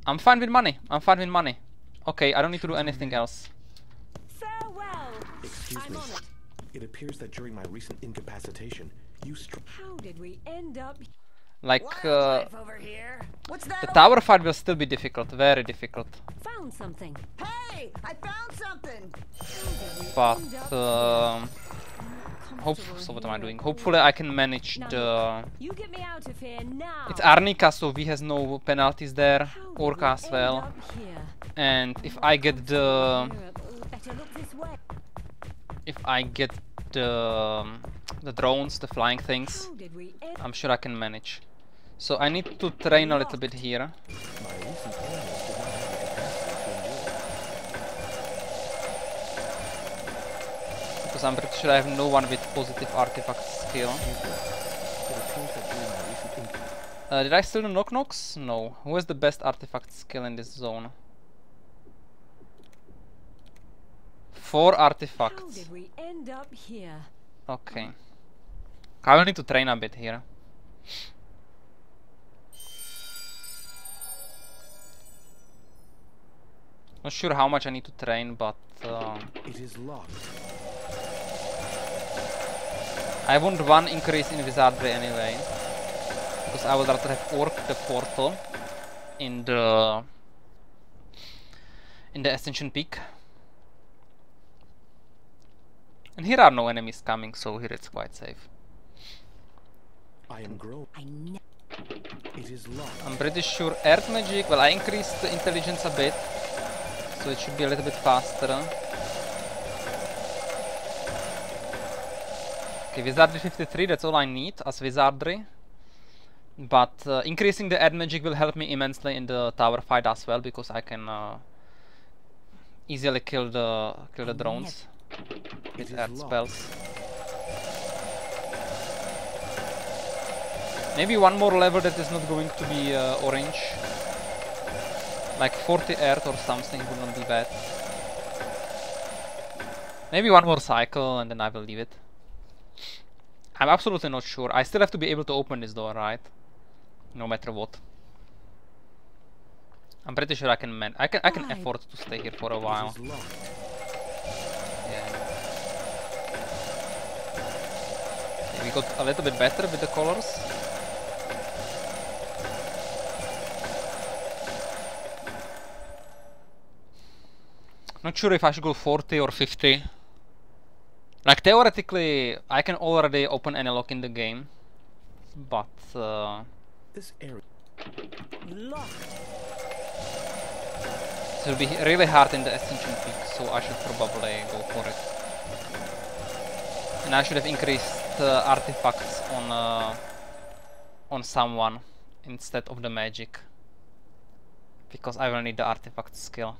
S1: I'm fine with money. I'm fine with money. Okay, I don't need to do anything else.
S7: Farewell.
S6: Excuse
S7: I'm
S6: me.
S7: on it.
S6: It appears that during my recent incapacitation, you
S7: How did we end up?
S1: Like,
S2: Wildlife over here. What's that?
S1: the tower fight will still be difficult, very difficult.
S7: Found something.
S2: Hey, I found something.
S7: How did we
S1: But,
S7: end up
S1: so what am I doing? Hopefully I can manage
S7: Now,
S1: the...
S7: you get me out of here now.
S1: It's Arnica, so he has no penalties there.
S7: How did
S1: Orca
S7: we
S1: as
S7: end
S1: well.
S7: up here?
S1: And if I get the...
S7: Better look this way.
S1: If I get the drones, the flying things,
S7: How did we end?
S1: I'm sure I can manage. So I need to train a little bit here.
S6: my recent animals did not have the capacity to endure.
S1: Because I'm pretty sure I have no one with positive artifact skill.
S6: Excuse me. It appears that during my recent
S1: Did I still do knock knocks? No. Who has the best artifact skill in this zone? 4
S7: How
S1: artifacts.
S7: did we end up here?
S1: Okay. I will need to train a bit here. Not sure how much I need to train, but
S6: it is locked.
S1: I want 1 increase in wizardry anyway. Because I would rather have orc the portal in the Ascension Peak. And here are no enemies coming, so here it's quite safe.
S6: I am grown. It is locked.
S1: I'm pretty sure earth magic, well I increased the intelligence a bit, so it should be a little bit faster. Okay, wizardry 53, that's all I need as wizardry. But increasing the earth magic will help me immensely in the tower fight as well, because I can easily kill the drones with
S6: is
S1: earth
S6: locked.
S1: spells. Maybe one more level that is not going to be orange. Like 40 earth or something would not be bad. Maybe one more cycle and then I will leave it. I'm absolutely not sure. I still have to be able to open this door, right? No matter what. I'm pretty sure I can
S7: Right.
S1: afford to stay here for a
S6: It
S1: while.
S6: is locked.
S1: Yeah. Okay, we got a little bit better with the colors. Not sure if I should go 40 or 50. Like theoretically, I can already open any lock in the game, but
S6: This area.
S7: Locked.
S1: it will be really hard in the Ascension Peak, so I should probably go for it. And I should have increased artifacts on someone instead of the magic, because I will need the artifact skill.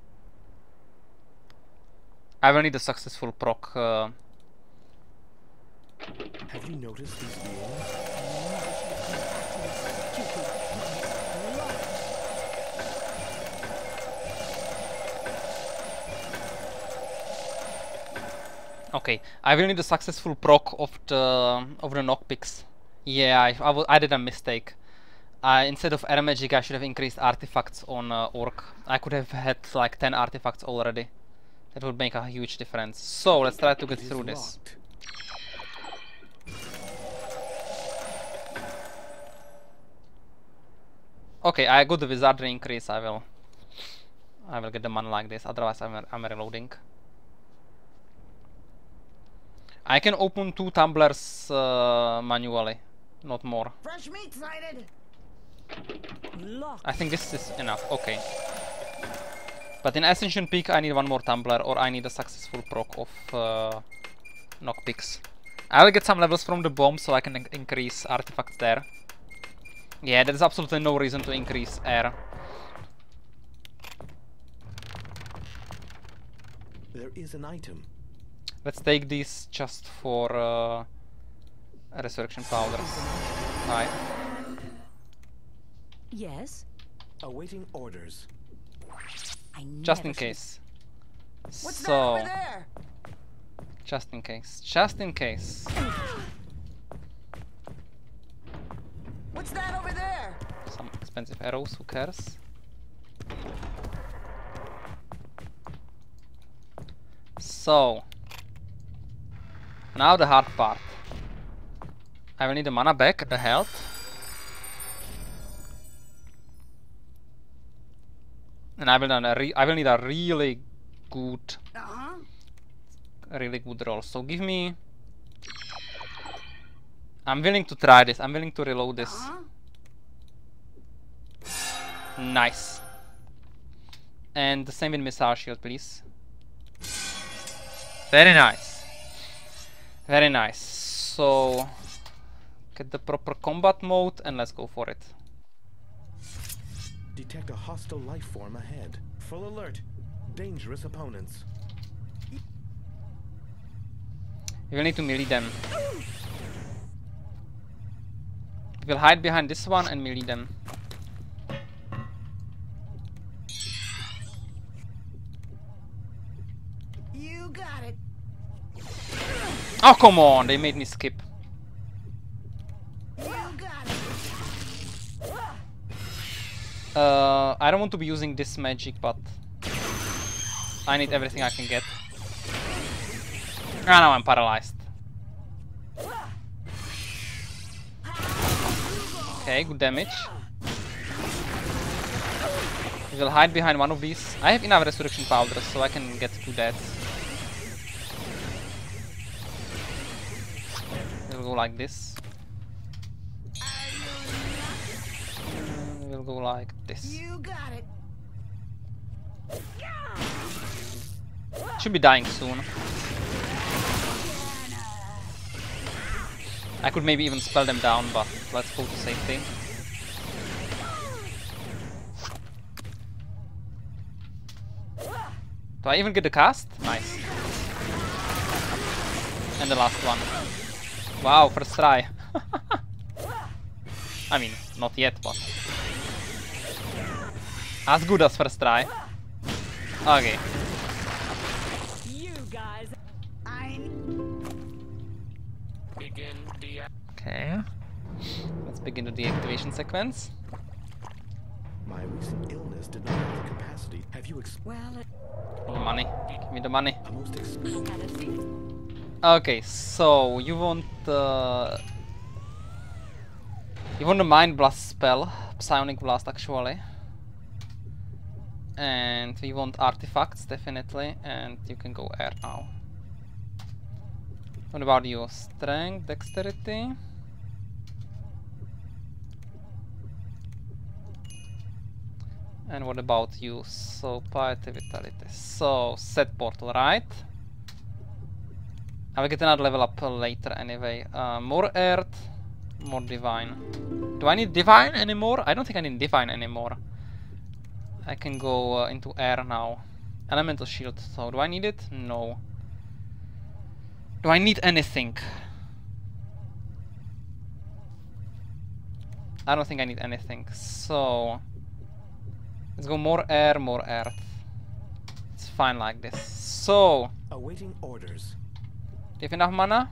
S1: I will need a successful proc.
S6: Have you noticed these beings?
S1: Okay, I will need a successful proc of the knockpicks. Yeah, I did a mistake. Instead of air magic, I should have increased artifacts on orc. I could have had like 10 artifacts already. That would make a huge difference. So let's try to get
S6: It is
S1: through this.
S6: locked.
S1: Okay, I got the wizardry increase. I will get the money like this. Otherwise, I'm reloading. I can open 2 tumblers manually, not more.
S2: Fresh meat sighted.
S7: Locked.
S1: I think this is enough. Okay. But in Ascension Peak, I need 1 more tumbler, or I need a successful proc of knockpicks. I will get some levels from the bomb, so I can increase artifacts there. Yeah, there is absolutely no reason to increase air.
S6: There is an item.
S1: Let's take these just for resurrection powders. Right.
S7: Yes.
S6: Awaiting orders.
S7: I
S1: Just
S7: never
S1: in
S7: should-
S1: case.
S2: What's that
S1: So,
S2: over there?
S1: just in case. Just in case.
S2: What's that over there?
S1: Some expensive arrows, who cares? So now the hard part. I will need the mana back, the health. And I will need a really good roll. So give me. I'm willing to try this. I'm willing to reload this. Nice. And the same with Missile Shield, please. Very nice. Very nice. So get the proper combat mode and let's go for it.
S6: Detect a hostile life form ahead. Full alert. Dangerous opponents.
S1: We will need to melee them. We will hide behind this one and melee them.
S2: You got it.
S1: Oh, come on, they made me skip.
S2: You got it.
S1: I don't want to be using this magic, but I need everything I can get. Ah, now I'm paralyzed. Okay, good damage. We will hide behind one of these. I have enough resurrection powders, so I can get to that. We'll go like this. We'll go like this.
S2: You got it.
S1: Should be dying soon. I could maybe even spell them down, but let's go to safety. Do I even get the cast? Nice. And the last one. Wow, first try. I mean, not yet, but as good as first try. Okay.
S7: You guys.
S1: Okay. Let's begin the deactivation sequence.
S6: My recent illness did not have the capacity. Have you
S7: Well,
S1: The money. Give me the money.
S6: a most
S7: had a seat.
S1: Okay, so you want the Mind Blast spell, Psionic Blast actually. And we want artifacts definitely, and you can go air now. What about you? Strength, dexterity? And what about you? So piety, vitality. So set portal, right? I will get another level up later anyway. More earth, more divine. Do I need divine anymore? I don't think I need divine anymore. I can go into air now. Elemental shield. So do I need it? No. Do I need anything? I don't think I need anything. So let's go more air, more earth. It's fine like this. So
S6: awaiting orders.
S1: do you have enough mana?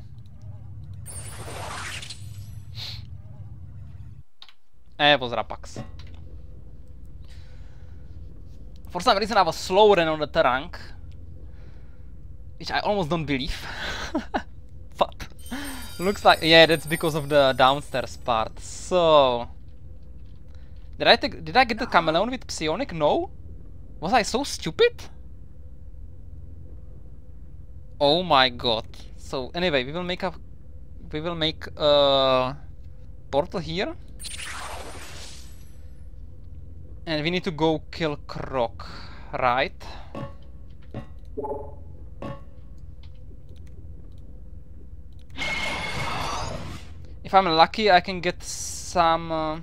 S1: It was Rapax. For some reason I was slower than on the rank, which I almost don't believe. But looks like, yeah, that's because of the downstairs part. So did I get the chameleon with psionic? No? Was I so stupid? Oh my god. So anyway, we will make a portal here. And we need to go kill Croc, right? If I'm lucky, I can get some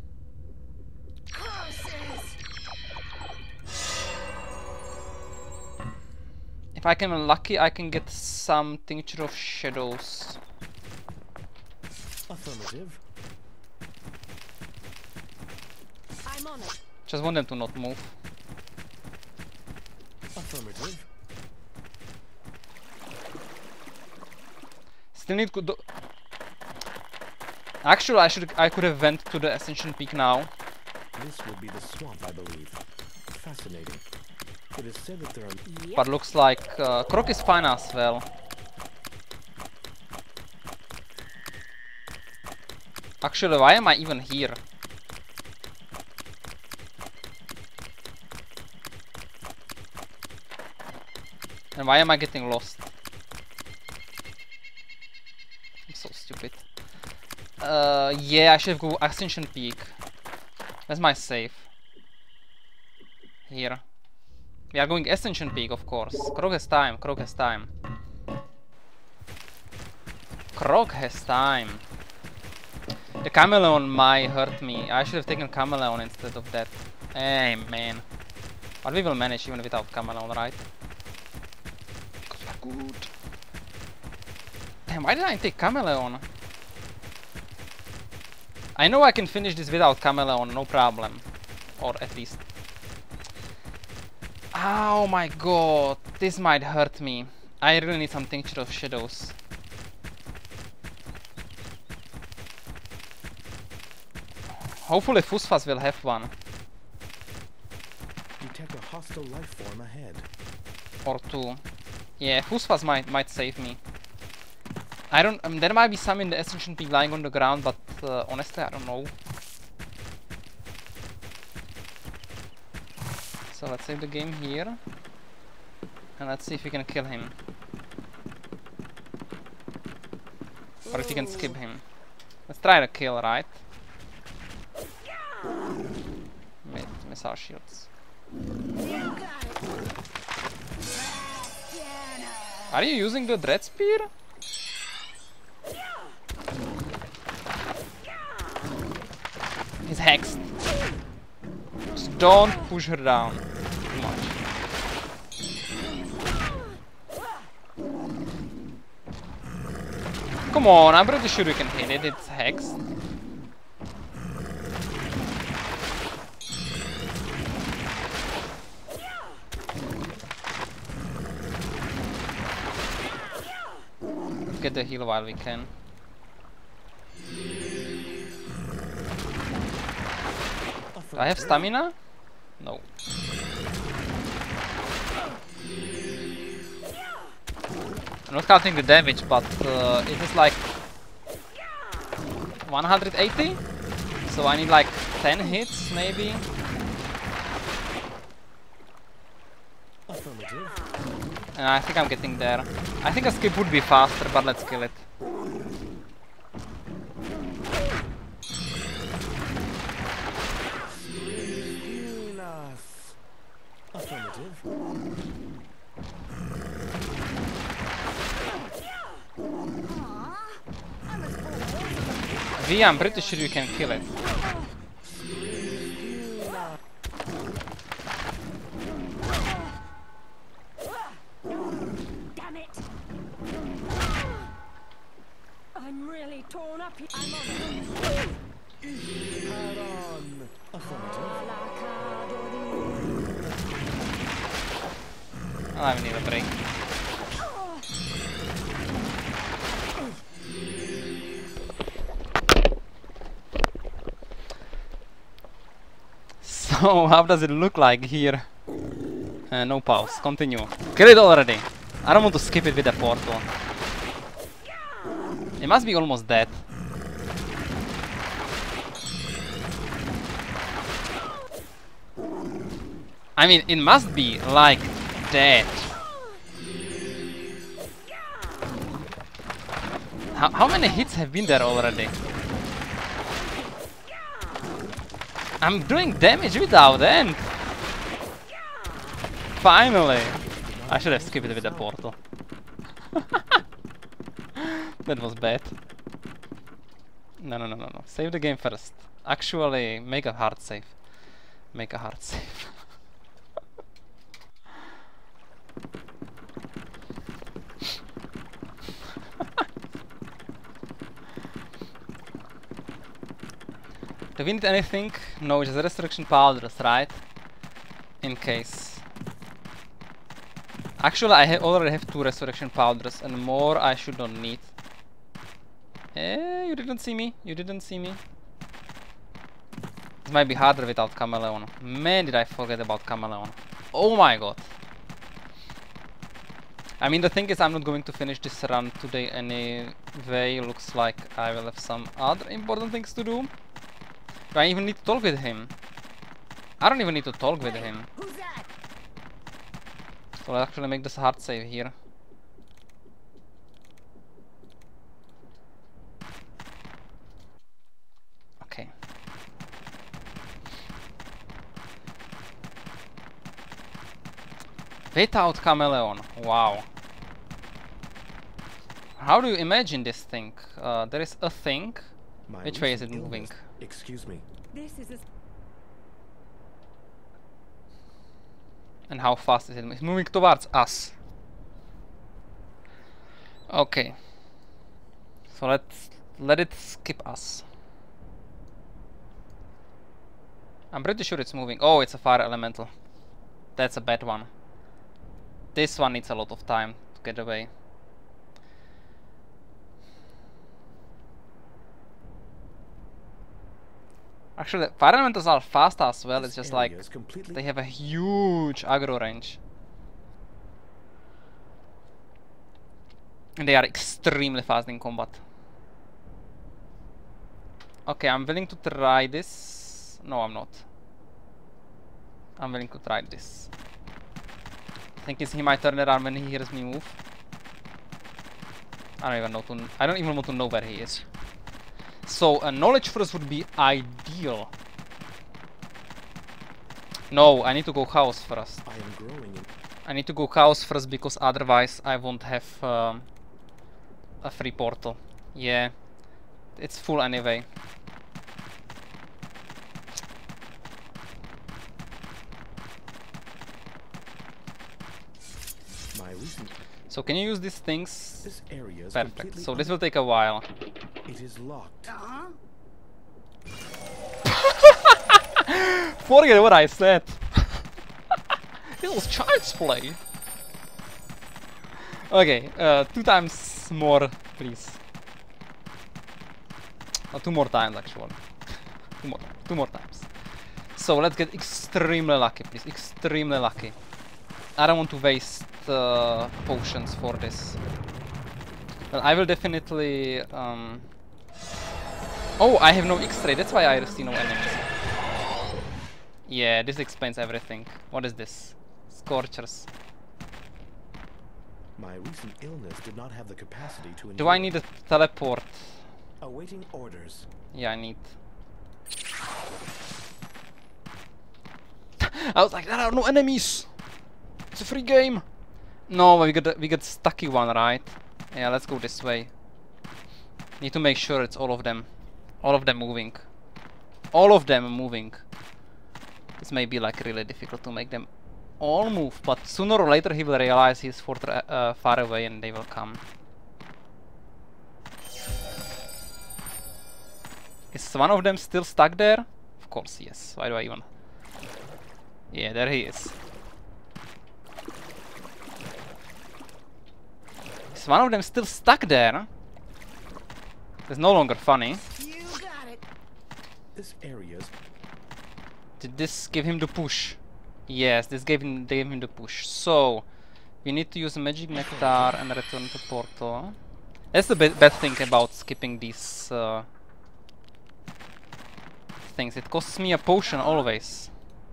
S1: if I can be lucky, I can get some Tincture of Shadows.
S6: Affirmative.
S7: I'm on it.
S1: Just want them to not move.
S6: Affirmative.
S1: Still need to do. Actually, I could have went to the Ascension Peak now.
S6: This would be the swamp, I believe. Fascinating. It is said that there are...
S1: But looks like Croc is fine as well. Actually, why am I even here? And why am I getting lost? I'm so stupid. Yeah, I should go Ascension Peak. Where's my save? Here. We are going Ascension Peak, of course. Croc has time, Croc has time. Croc has time. The Chameleon might hurt me. I should have taken Chameleon instead of that. Hey, man. But we will manage even without Chameleon, right? Because we are good. Damn, why did I take Chameleon? I know I can finish this without Chameleon, no problem. Or at least... Oh my god, this might hurt me. I really need some Tincture of Shadows. Hopefully Fusfas will have one.
S6: Detect a hostile life form ahead.
S1: Or two. Yeah, Fusfas might save me. I don't... there might be some in the Ascension Peak lying on the ground, but honestly I don't know. So let's save the game here. And let's see if we can kill him. Or if we can skip him. Let's try to kill, right? Missile shields. Are you using the Dread Spear? He's hexed. Just don't push her down too much. Come on, I'm pretty sure you can hit it. It's hexed. Get the heal while we can. Do I have stamina? No. I'm not counting the damage, but it is like 180, so I need like 10 hits maybe. And I think I'm getting there. I think a skip would be faster, but let's kill it. V, I'm pretty sure you can kill it.
S7: Damn it! I'm really torn up here. I'm
S1: I need a break. So, how does it look like here? No pause, continue. Kill it already! I don't want to skip it with the portal. It must be almost dead. I mean, it must be like dead. How many hits have been there already? I'm doing damage without end. Finally! I should have skipped it with the portal. That was bad. No. Save the game first. Actually, make a hard save. Make a hard save. Do we need anything? No, just resurrection powders, right? In case. Actually, I already have 2 resurrection powders, and more I should not need. You didn't see me. You didn't see me. This might be harder without Chameleon. Man, did I forget about Chameleon. Oh my god. I mean, the thing is, I'm not going to finish this run today anyway. Looks like I will have some other important things to do. Do I even need to talk with him? I don't even need to talk with him.
S2: Who's that?
S1: So I'll actually make this hard save here. Okay. Without Chameleon. Wow. How do you imagine this thing? There is a thing.
S6: My
S1: Which way is it
S6: recent
S1: moving?
S6: illness- Excuse me.
S7: This is a
S1: And how fast is it? It's moving towards us. Okay. So let it skip us. I'm pretty sure it's moving. Oh, it's a fire elemental. That's a bad one. This one needs a lot of time to get away. Actually, fire elementals are fast as well. It's
S6: This
S1: just
S6: area
S1: like
S6: is completely
S1: they have a huge aggro range. And they are extremely fast in combat. Okay, I'm willing to try this. No, I'm not. I'm willing to try this. Think is he might turn around when he hears me move. I don't even want to know where he is. So a knowledge first would be ideal. No, I need to go chaos first.
S6: I am growing in
S1: I need to go chaos first because otherwise I won't have a free portal. Yeah, it's full anyway.
S6: my recent.
S1: So can you use these things?
S6: This area is
S1: Perfect.
S6: completely.
S1: So this will take a while.
S6: It is locked.
S2: Uh-huh.
S1: Forget what I said. It was child's play. Okay, 2 times more, please. Oh, 2 more times actually. 2 more times. So let's get extremely lucky, please. Extremely lucky. I don't want to waste potions for this. But I will definitely. Oh, I have no X-ray. That's why I see no enemies. Yeah, this explains everything. What is this? Scorchers.
S6: My recent illness did not have the capacity to endure.
S1: Do I need a teleport?
S6: Awaiting orders.
S1: Yeah, I need. I was like, there are no enemies. It's a free game. No, we got stucky one, right? Yeah, let's go this way. Need to make sure it's all of them. All of them moving. All of them moving. This may be like really difficult to make them all move, but sooner or later he will realize he's far away and they will come. Is one of them still stuck there? Of course, yes. Why do I even... Yeah, there he is. Is one of them still stuck there? It's no longer funny.
S2: You got it.
S6: This area is.
S1: Did this give him the push? Yes, this gave him the push. So we need to use magic nectar and return to portal. That's the bad thing about skipping these things. It costs me a potion always.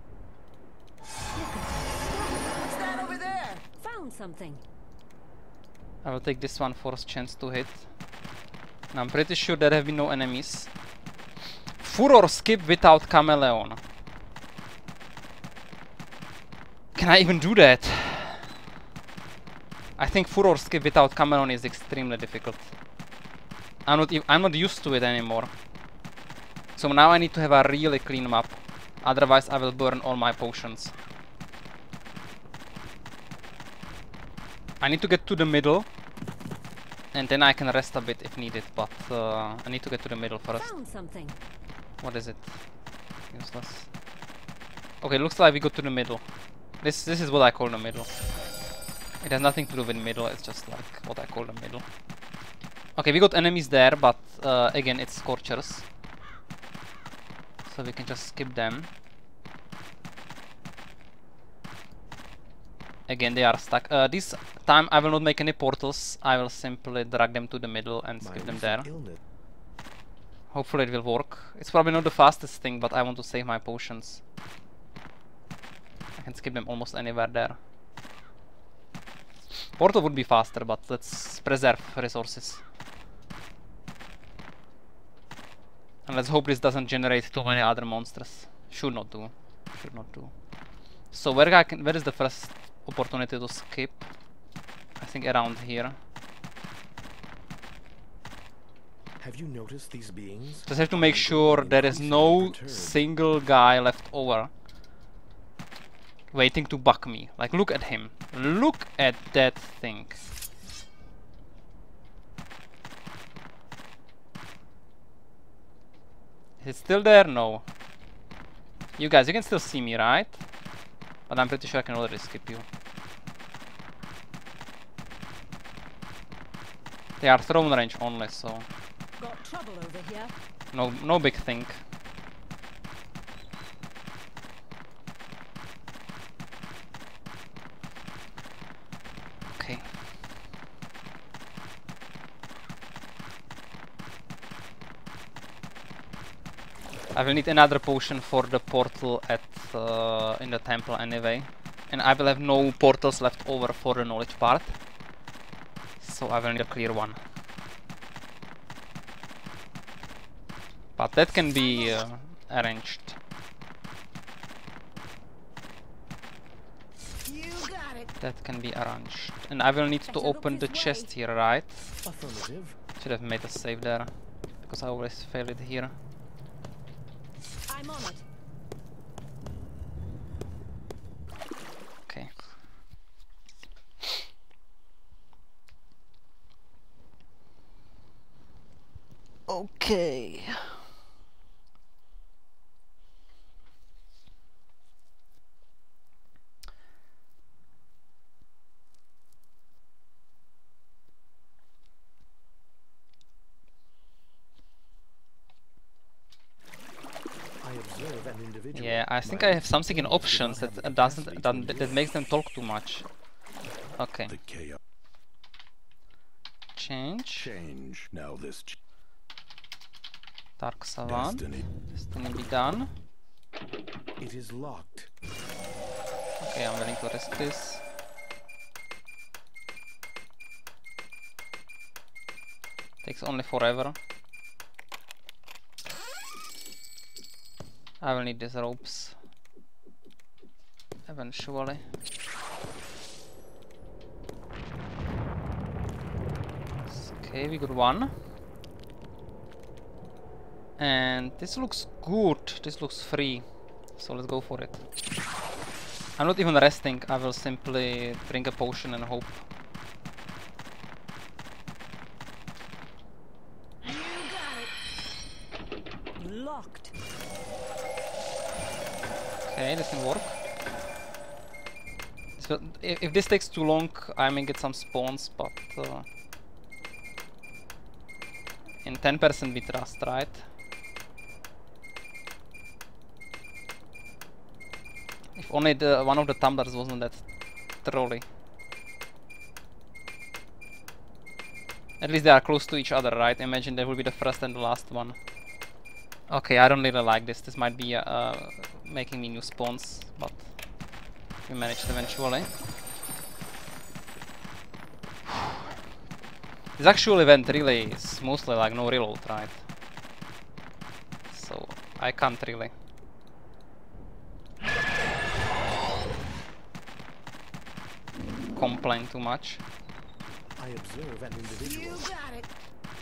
S2: What's that over there?
S7: found something.
S1: I will take this one for a chance to hit. And I'm pretty sure there have been no enemies. Furor skip without Chameleon. Can I even do that? I think Furor skip without Chameleon is extremely difficult. I'm not used to it anymore. So now I need to have a really clean map. Otherwise I will burn all my potions. I need to get to the middle. And then I can rest a bit if needed, but I need to get to the middle first.
S7: Found something.
S1: What is it? Useless. Okay, looks like we got to the middle. This is what I call the middle. It has nothing to do with middle, it's just like what I call the middle. Okay, we got enemies there, but again it's Scorchers. So we can just skip them. Again, they are stuck. This time I will not make any portals. I will simply drag them to the middle and skip them there. Hopefully it will work. It's probably not the fastest thing, but I want to save my potions. I can skip them almost anywhere there. Portal would be faster, but let's preserve resources. And let's hope this doesn't generate too many other monsters. Should not do. Should not do. So where is the first opportunity to skip? I think around here.
S6: Have you noticed these beings?
S1: Just have to make sure there is no single guy left over waiting to buck me. Like, look at him. Look at that thing. Is it still there? No. You guys, you can still see me, right? But I'm pretty sure I can already skip you. They are thrown range only, so
S7: Got trouble over here.
S1: no big thing. Okay. I will need another potion for the portal at in the temple anyway, and I will have no portals left over for the knowledge part, so I will need a clear one. But that can be arranged.
S2: You got it.
S1: That can be arranged, and I will need to open the chest here, right?
S6: Affirmative.
S1: Should have made a save there, because I always fail it here.
S7: I'm on it.
S1: Okay. Okay.
S6: I observe an individual.
S1: Yeah, I think I have something in options that that makes them talk too much. Okay.
S4: The chaos
S1: Change.
S4: change. Now this
S1: Dark Savant.
S4: destiny.
S1: Destiny be done.
S6: It is locked.
S1: Okay, I'm willing to risk this. Takes only forever. I will need these ropes eventually. Okay, we got one. And this looks good. This looks free. So let's go for it. I'm not even resting. I will simply drink a potion and hope.
S7: Locked.
S1: Okay, this can work. So if this takes too long, I may get some spawns, but in 10% we trust, right? If only one of the tumblers wasn't that trolly. At least they are close to each other, right? Imagine they will be the first and the last one. Okay, I don't really like this. This might be making me new spawns, but we managed eventually. This actual event really is mostly like no reload, right? So I can't really. Complain too much.
S6: I observe an individual.
S2: You got it.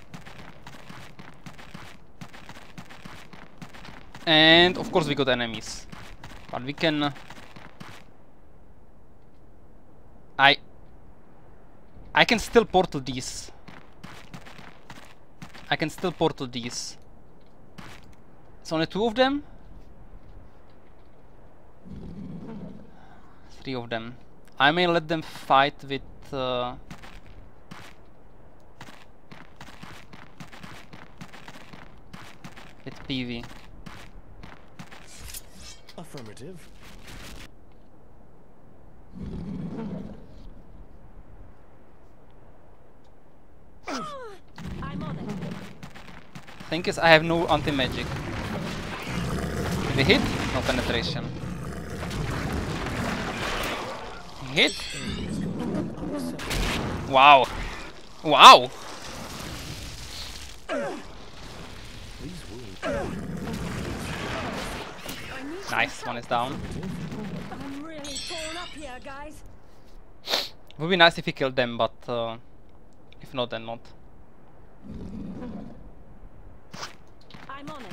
S1: And of course we got enemies, but we can. I can still portal these. I can still portal these. It's only 2 of them. 3 of them. I may let them fight with. With PV.
S6: Affirmative.
S7: on it.
S1: Thing is, I have no anti-magic. Did he hit? No penetration. Hit? Wow. Wow! Nice, one is down.
S7: I'm really torn up here, guys.
S1: Would be nice if he killed them, but if not, then not.
S7: I'm on it.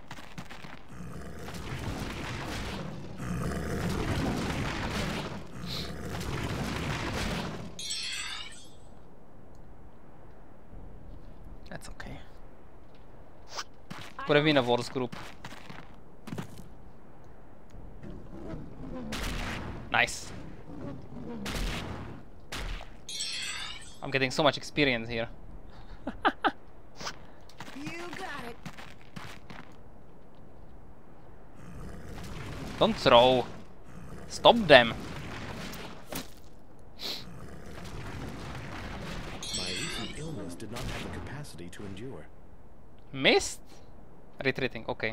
S1: That's okay. Could have been a Wars group. Nice. I'm getting so much experience here.
S2: You got it.
S1: Don't throw. Stop them.
S6: My recent illness did not have the capacity to endure.
S1: Missed? Retreating, okay.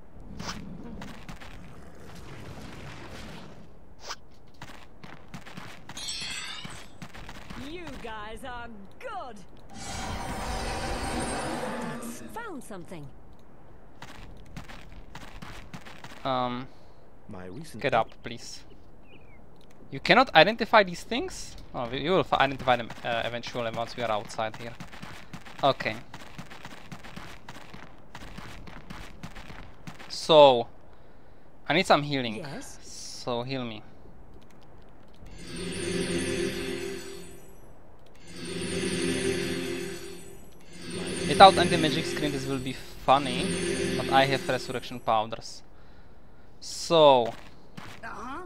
S7: You guys are good. Found something.
S6: My recent
S1: Get up, please. You cannot identify these things? Oh, you will identify them eventually once we are outside here. Okay. So, I need some healing.
S7: Yes.
S1: So heal me. Without anti-magic screen this will be funny, but I have resurrection powders. So,
S2: Uh-huh.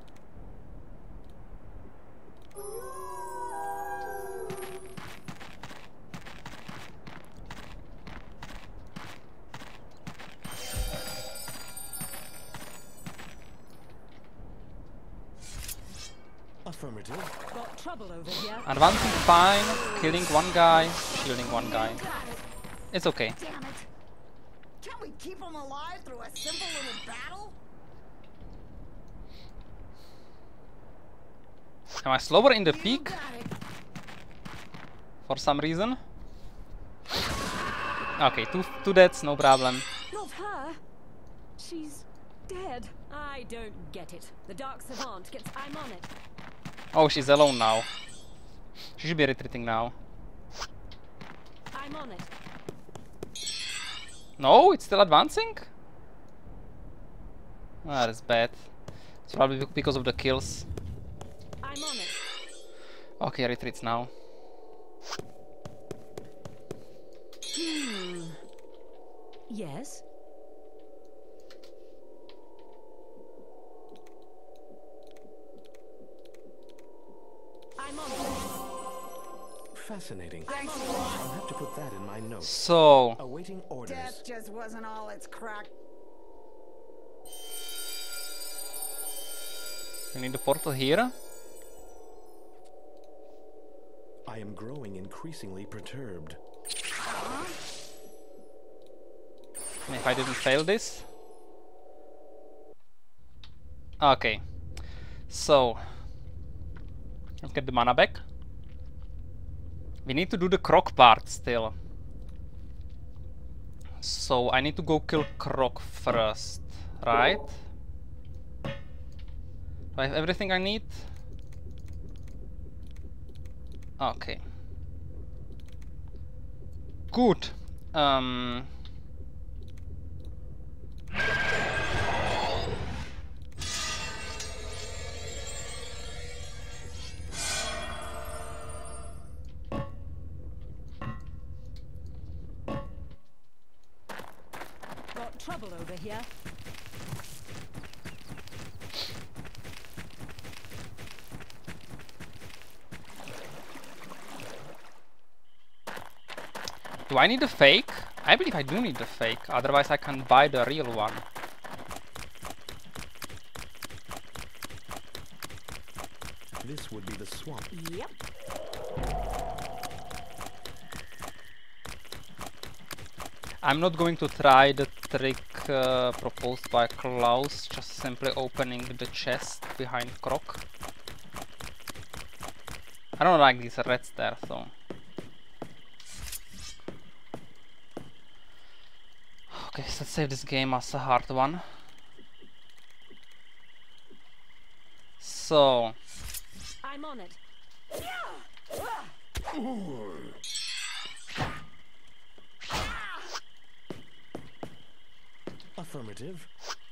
S6: affirmative.
S7: Got trouble over here.
S1: advancing fine, killing one guy, shielding one guy.
S2: Got it.
S1: It's okay.
S2: Damn it. Can't we keep them alive through a simple little battle?
S1: Am I slower in the
S2: You
S1: peak
S2: got it.
S1: for some reason? Okay, two deaths, no problem.
S7: Not her. She's dead. I don't get it. The Dark Savant gets... I'm on it.
S1: Oh, she's alone now. She should be retreating now.
S7: I'm on it.
S1: No, it's still advancing? Ah, that's bad. It's probably because of the kills.
S7: I'm on it.
S1: Okay, retreats now.
S7: Yes? I'm on it.
S6: Fascinating. I'll have to put that in my notes.
S1: So,
S6: Awaiting orders.
S2: Death just wasn't all it's cracked.
S1: we need the portal here.
S6: I am growing increasingly perturbed.
S1: And if I didn't fail this. Okay. So, let's get the mana back. We need to do the Croc part still. So I need to go kill Croc first, right? Do I have everything I need? Okay. Good.
S7: Got trouble over here.
S1: Do I need a fake? I believe I do need a fake, otherwise I can buy the real one.
S6: This would be the swamp.
S7: Yep.
S1: I'm not going to try the trick proposed by Klaus, just simply opening the chest behind Croc. I don't like these reds there, so... Okay, so let's save this game as a hard one. So...
S7: I'm on it.
S6: Affirmative.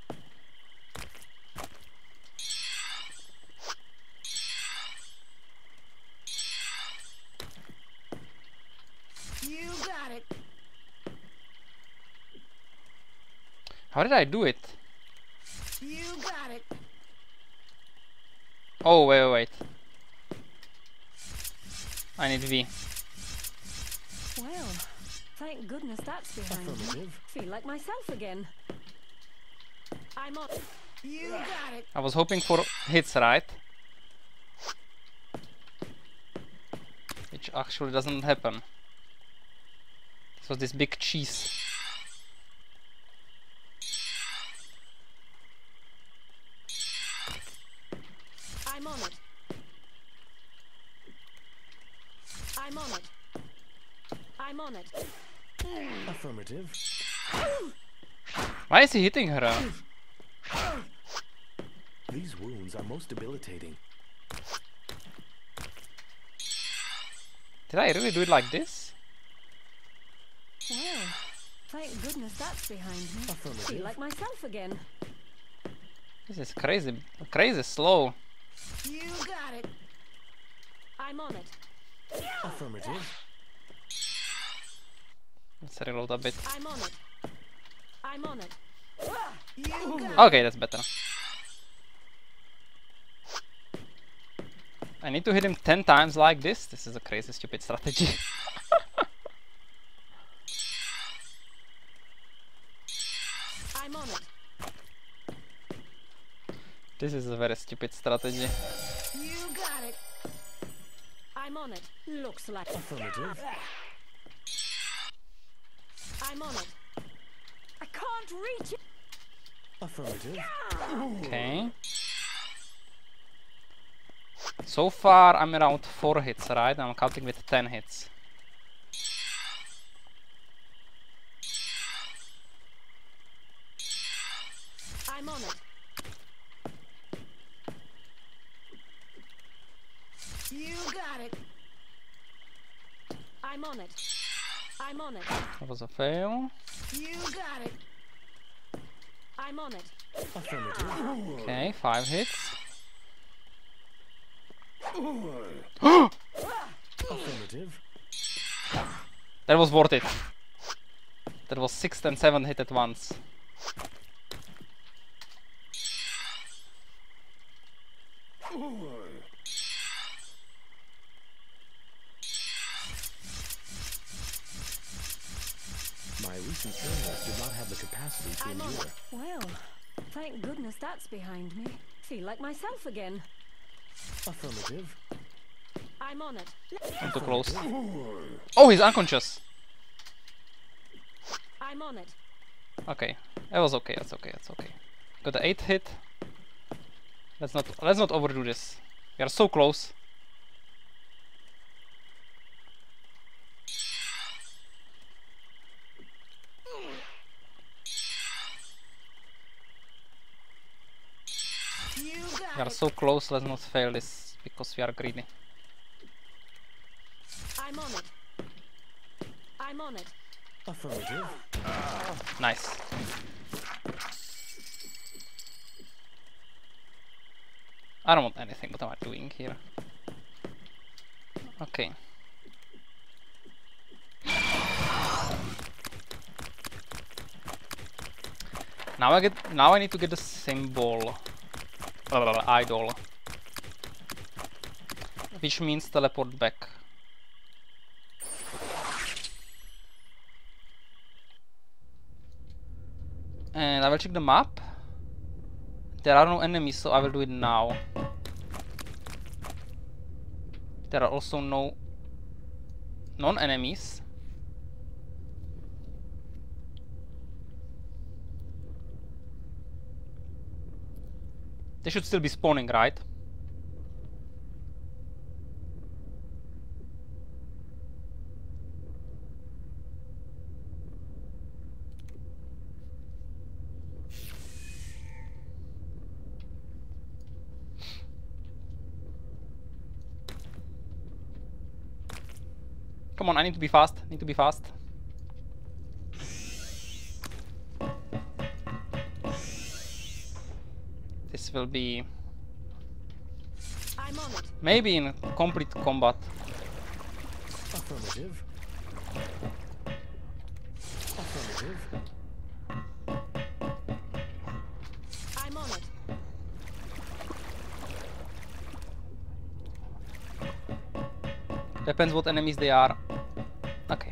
S2: You got it.
S1: how did I do it?
S2: You got it.
S1: Oh, wait. I need V.
S7: Well, thank goodness that's behind me.
S6: Affirmative.
S7: Feel like myself again. I'm on.
S2: You got it.
S1: I was hoping for hits, right? Which actually doesn't happen. So this big cheese.
S7: I'm on it. I'm on it. I'm on it.
S6: Affirmative.
S1: Why is he hitting her?
S6: These wounds are most debilitating.
S1: Did I really do it like this?
S7: Well, thank goodness that's behind me. Feel
S6: Affirmative.
S7: like myself again.
S1: This is crazy slow.
S2: You got it.
S7: I'm on it.
S6: Affirmative.
S1: Let's reload a bit.
S7: I'm on it. I'm on it.
S2: You got it.
S1: Okay, that's better. I need to hit him 10 times like this. This is a crazy stupid strategy.
S7: I'm on it.
S1: This is a very stupid strategy.
S2: You got it.
S7: I'm on it. Looks like
S6: Affirmative.
S7: I'm on it. I can't reach it.
S6: Affirmative.
S1: Okay. So far I'm around 4 hits, right? I'm counting with 10 hits.
S7: I'm on it.
S2: You got it.
S7: I'm on it. I'm on it.
S1: That was a fail.
S2: You got it.
S7: I'm on it.
S6: Affirmative.
S1: Okay, 5 hits.
S6: Affirmative.
S1: That was worth it. That was 6 and 7 hit at once.
S6: My recent illness did not have the capacity to
S7: I'm on
S6: endure.
S7: it. Well, thank goodness that's behind me. Feel like myself again.
S6: Affirmative.
S7: I'm on it.
S1: I'm too close. Oh, he's unconscious.
S7: I'm on it.
S1: Okay, that was okay. That's okay. That's okay. Got the 8 hit. Let's not overdo this. We are so close.
S2: You
S1: We are
S2: got it.
S1: so close. Let's not fail this because we are greedy.
S7: I'm on it. I'm on it.
S6: Affirmative.
S1: Nice. I don't want anything. What am I doing here? Okay. Now I need to get the symbol. Idol. Which means teleport back. And I will check the map. There are no enemies, so I will do it now. There are also no non-enemies. They should still be spawning, right? Come on, I need to be fast. Need to be fast. This will be
S7: I'm on it.
S1: maybe in complete combat.
S6: Affirmative. Affirmative.
S7: I'm on it.
S1: Depends what enemies they are. Okay.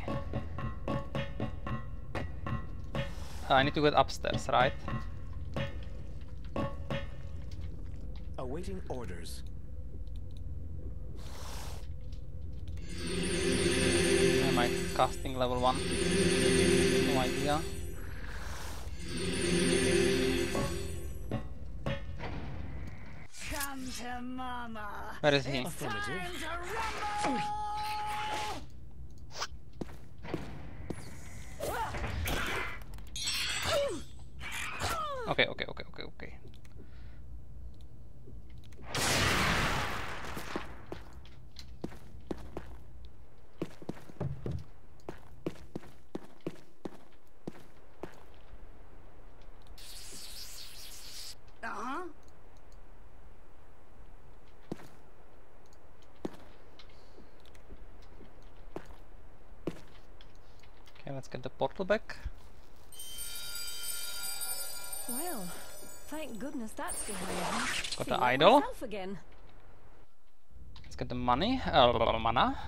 S1: I need to get upstairs, right?
S6: Awaiting orders.
S1: Am I casting level 1? No idea.
S2: Come to mama.
S1: Where is he?
S6: Affirmative.
S2: Time to rumble.
S1: Okay.
S2: Uh-huh.
S1: Okay, let's get the portal back.
S7: Well, thank goodness that's behind me.
S1: Got the
S7: Feel like
S1: idol.
S7: myself again.
S1: Let's get the money. Mana.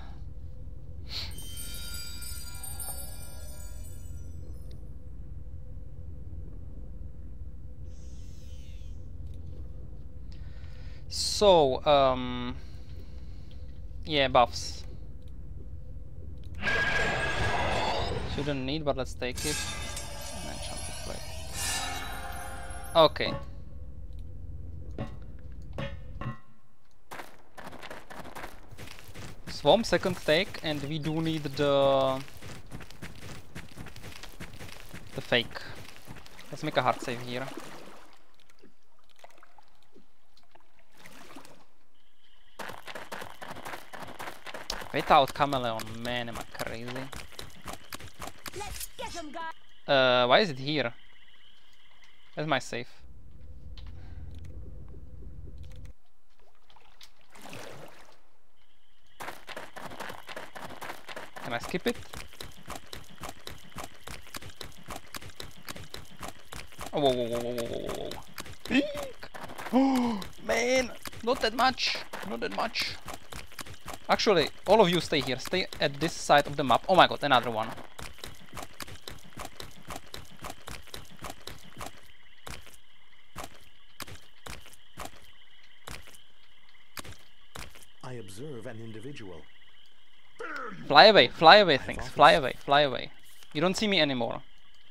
S1: So, yeah, buffs. Shouldn't need, but let's take it. And then Enchanted Blade. Okay. Swamp second take, and we do need the fake. Let's make a hard save here. Without Chameleon, man, am I crazy?
S7: Let's get 'em, guys.
S1: Why is it here? Where's my safe? Can I skip it? Oh, whoa. Eek. Oh, man, not that much. Not that much. Actually, all of you stay here. Stay at this side of the map. Oh my god, another one.
S6: I observe an individual.
S1: Fly away things. Fly away. You don't see me anymore.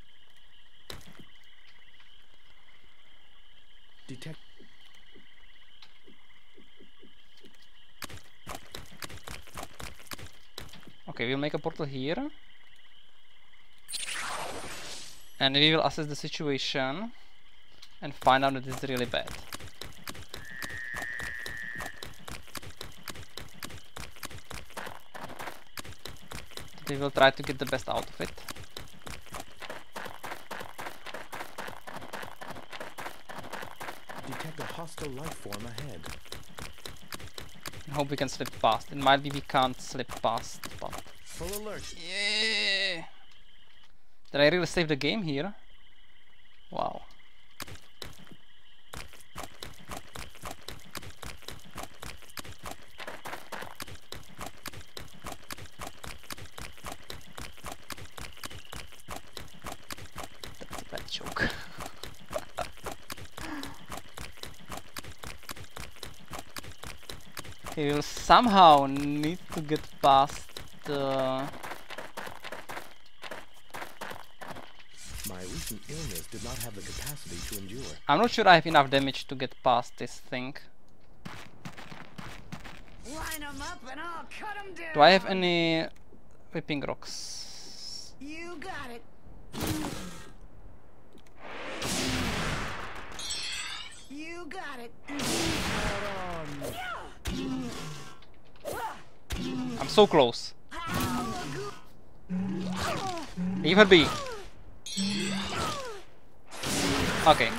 S6: Detect.
S1: Okay, we'll make a portal here. And we will assess the situation and find out that it's really bad. We will try to get the best out of it.
S6: Detect a hostile life form ahead.
S1: I hope we can slip past. It might be we can't slip past, but...
S6: Full alert.
S1: Yeah! Did I really save the game here? Wow. That's a bad joke. Okay, we'll somehow need to get past the
S6: My recent illness did not have the capacity to endure.
S1: I'm not sure I have enough damage to get past this thing.
S2: Line 'em up and I'll cut 'em down.
S1: Do I have any whipping rocks?
S2: You got it. You got it.
S1: I'm so close. Leave her be. Okay.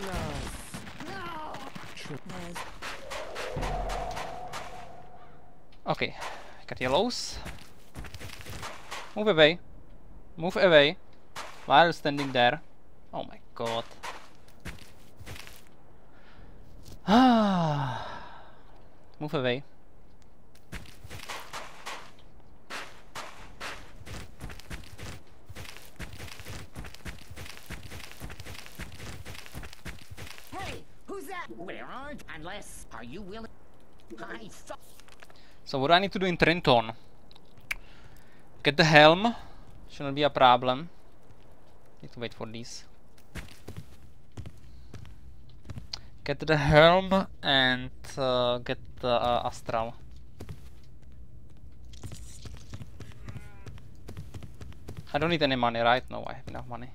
S1: Okay. Got yellows. Move away. Move away. While standing there. Oh my god. Move away.
S2: Hey, who's that? Where aren't? Unless, are you willing? I thought.
S1: So what do I need to do in Trenton? Get the helm. Shouldn't be a problem. Need to wait for these. Get the helm and get the astral. I don't need any money, right? No, I have enough money.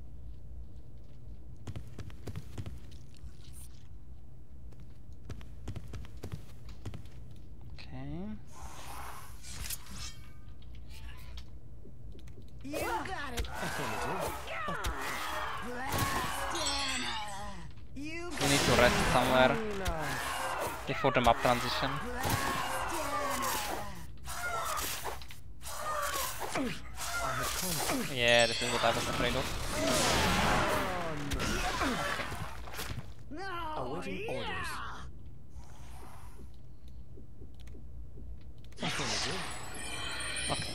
S2: You got it. You
S1: We need to rest somewhere before the map transition. Yeah, this is what I was afraid of.
S6: Awaiting orders. Affirmative.
S1: Okay.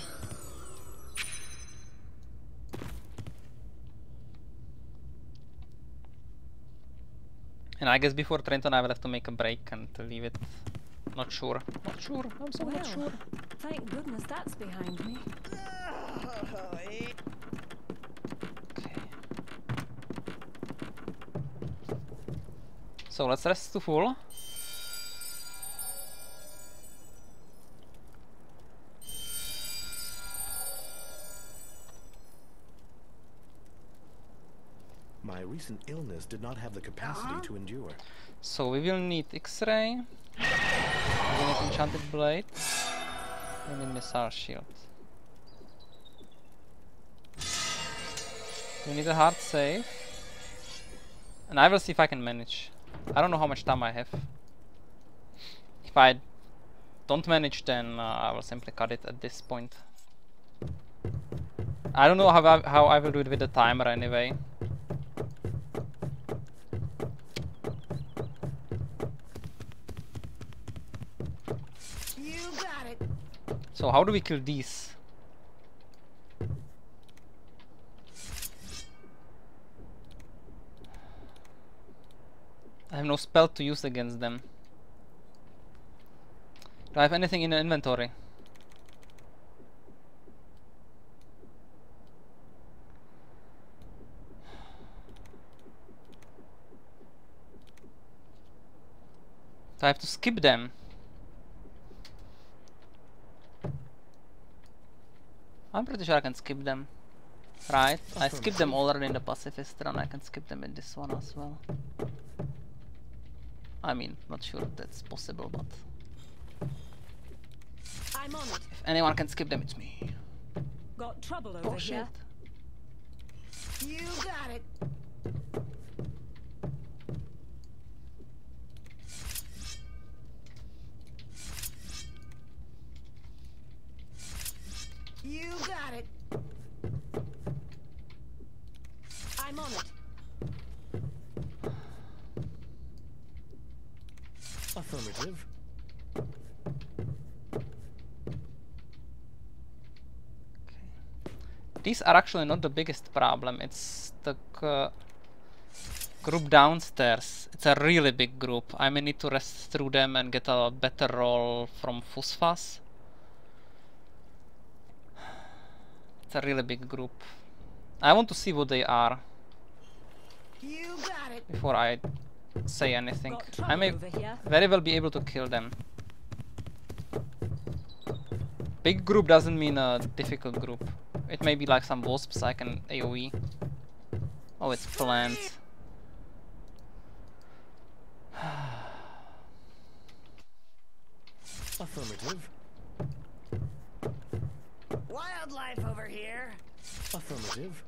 S1: And I guess before Trenton I will have to make a break and leave it. Not sure. Not sure. I'm so not sure.
S7: Thank goodness that's behind me.
S1: Okay. So let's rest to full.
S6: My recent illness did not have the capacity to endure.
S1: So we will need X-ray. We will need enchanted blade. We need missile shield. We need a hard save. And I will see if I can manage. I don't know how much time I have. If I don't manage, then I will simply cut it at this point. I don't know how I will do it with the timer anyway.
S2: You got it.
S1: So how do we kill these? I have no spell to use against them. Do I have anything in the inventory? Do I have to skip them? I'm pretty sure I can skip them. Right? I skipped them already in the pacifist run. I can skip them in this one as well. I mean, not sure if that's possible, but
S7: I'm on it.
S1: if anyone can skip them, it's me.
S7: Got trouble over
S1: Oh shit.
S7: here.
S2: You got it. You got it.
S7: I'm on it.
S6: Affirmative.
S1: These are actually not the biggest problem. It's the group downstairs. It's a really big group. I may need to rest through them and get a better roll from Fusfas. It's a really big group. I want to see what they are
S2: You got it.
S1: before I say anything.
S7: Got
S1: I
S7: trouble
S1: may
S7: over here.
S1: very well be able to kill them. Big group doesn't mean a difficult group. It may be like some wasps I can AoE. Oh, it's plants.
S6: Affirmative.
S2: Wildlife over here.
S6: Affirmative.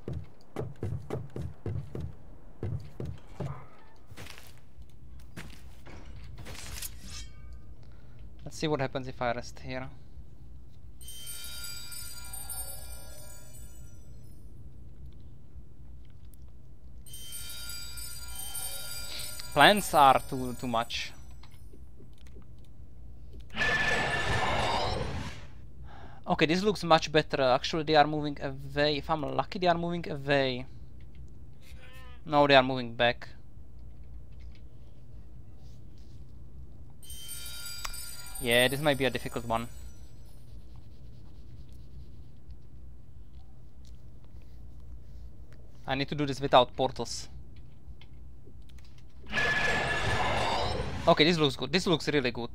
S1: Let's see what happens if I rest here. Plants are too much. Okay, this looks much better. Actually, they are moving away. If I'm lucky, they are moving away. No, they are moving back. Yeah, this might be a difficult one. I need to do this without portals. Okay, this looks good. This looks really good.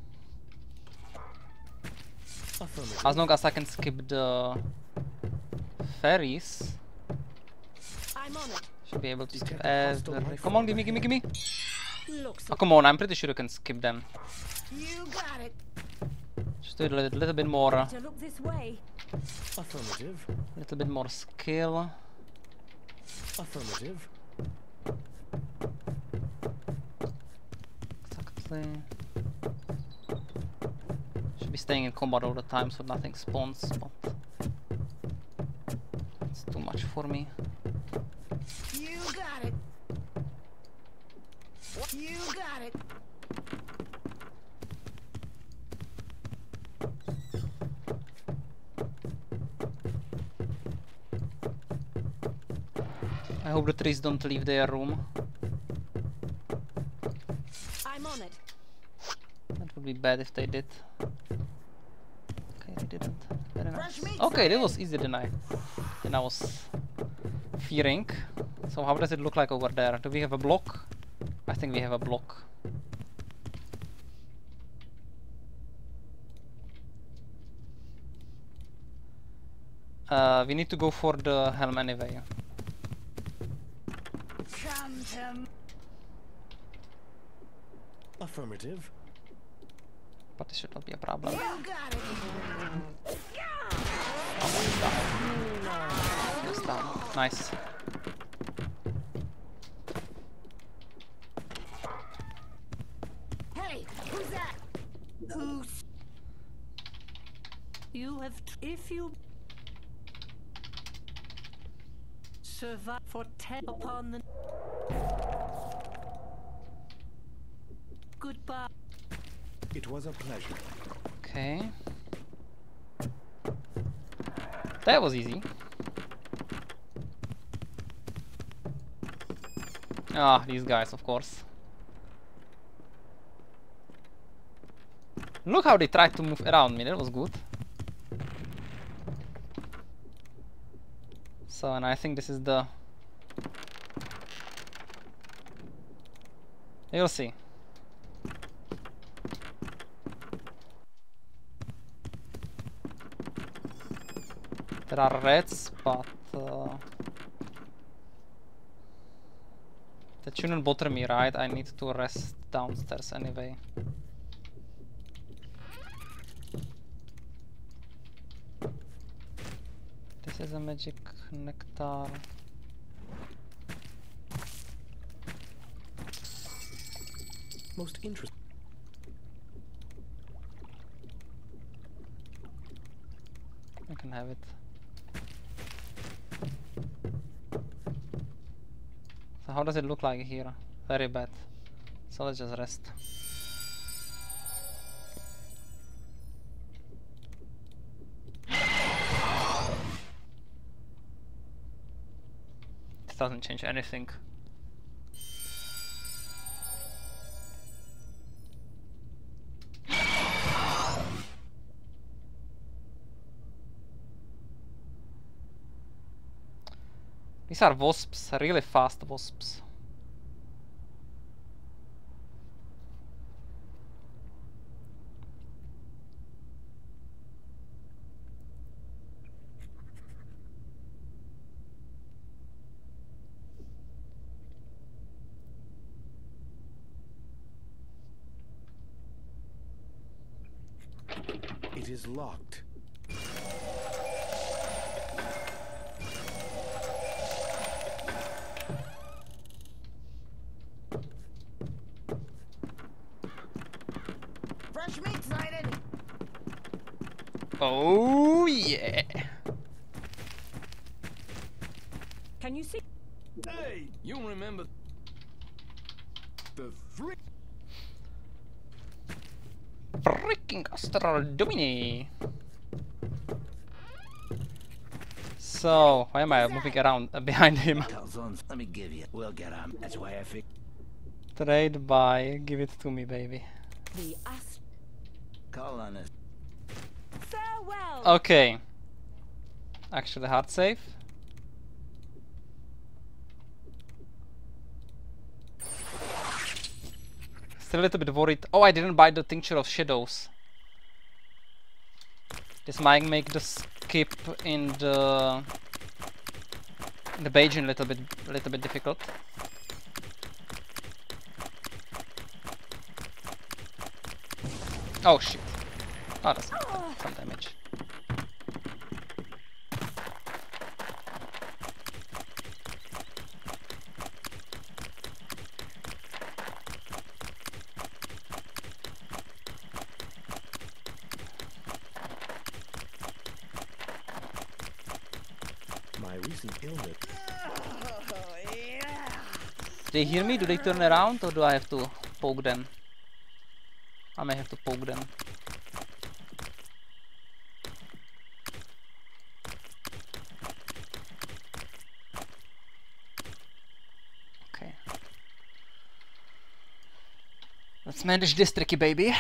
S6: Affirmative.
S1: As long as I can skip the ferries,
S7: I'm on it.
S1: should be able to skip
S6: Detect a hostile
S1: everything.
S6: life
S1: Come on,
S6: form
S1: gimme, gimme, gimme.
S7: Looks
S1: Oh, come on, I'm pretty sure you can skip them.
S2: You got it.
S1: Just do it a little bit more,
S7: to look this way.
S6: Affirmative.
S1: little bit more skill.
S6: Affirmative.
S1: Exactly. Should be staying in combat all the time so nothing spawns, but it's too much for me.
S2: You got it. You got it.
S1: I hope the trees don't leave their room.
S7: I'm on it.
S1: That would be bad if they did. Okay, they didn't. Very nice.
S2: Fresh meat,
S1: Okay, that
S2: friend.
S1: was easier than I was fearing. So how does it look like over there? Do we have a block? I think we have a block. We need to go for the helm anyway.
S2: Come to
S6: Affirmative.
S1: But this should not be a problem.
S2: You got it.
S1: Yes, down. Nice.
S2: Hey, who's that? Who's?
S7: You have. If you survive for 10 upon the. Goodbye.
S6: It was a pleasure.
S1: Okay. That was easy. Ah, these guys, of course. Look how they tried to move around me, that was good. So, and I think this is the... You'll see. There are reds, but that shouldn't bother me, right? I need to rest downstairs anyway. This is a magic nectar.
S6: Most interesting.
S1: I can have it. So how does it look like here? Very bad. So let's just rest. This doesn't change anything. These are wasps, really fast wasps.
S6: It is locked.
S2: Fresh meat sighted.
S1: Oh yeah!
S7: Can you see?
S5: Hey, you remember the freak?
S1: Freaking Astral Domini! So, why am I moving around behind him?
S4: Calzones, let me give you. We'll get 'em. That's why I figured.
S1: Trade buy, give it to me, baby.
S7: The ast.
S4: Call on us.
S7: Farewell.
S1: Okay. Actually, hard save. Still a little bit worried. Oh, I didn't buy the Tincture of Shadows. This might make the skip in the Beijing a little bit difficult. Oh shit! Oh, that's some damage.
S6: My recent illness.
S1: Do they hear me? Do they turn around, or do I have to poke them? I may have to poke them. Okay. Let's manage this tricky baby.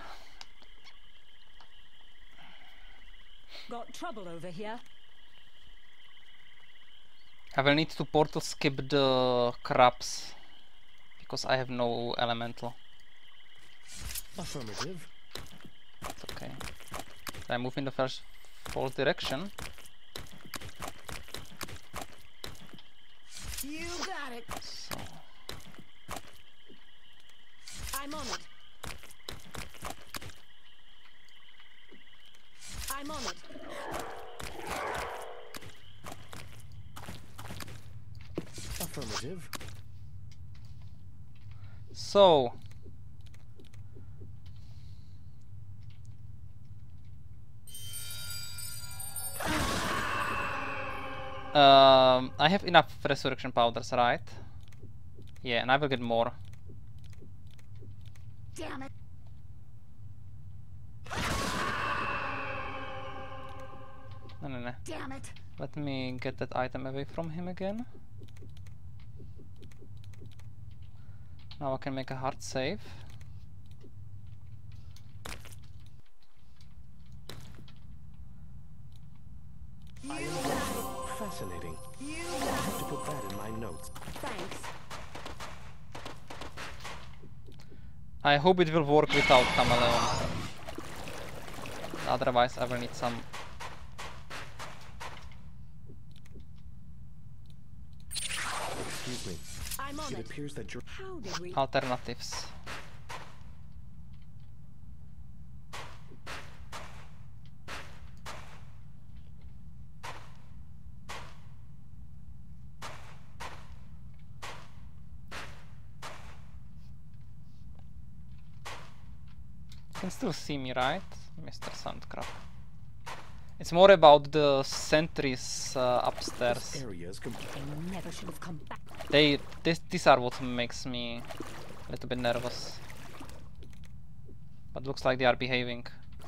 S7: Got trouble over here.
S1: I will need to portal skip the crabs because I have no elemental.
S6: Affirmative.
S1: It's okay. I move in the false direction.
S2: You got it.
S1: So
S7: I'm on it. I'm on it.
S6: Affirmative.
S1: So I have enough resurrection powders, right? Yeah, and I will get more.
S2: Damn it.
S1: No.
S2: Damn it.
S1: Let me get that item away from him again. Now I can make a hard save.
S6: Fascinating. I have to put that in my notes.
S7: Thanks.
S1: I hope it will work without Chameleon. Otherwise I will need some
S6: Excuse me.
S7: I'm on
S6: It
S7: it.
S6: appears that you're.
S7: How did we?
S1: alternatives. You can still see me, right, Mr. Sandcrab? It's more about the sentries upstairs.
S6: This area is complete.
S7: They never should have come back.
S1: These are what makes me a little bit nervous. But looks like they are behaving.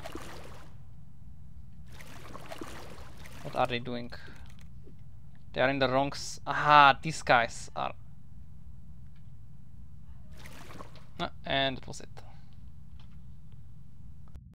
S1: What are they doing? They are in the wrong aha, these guys are. And that was it.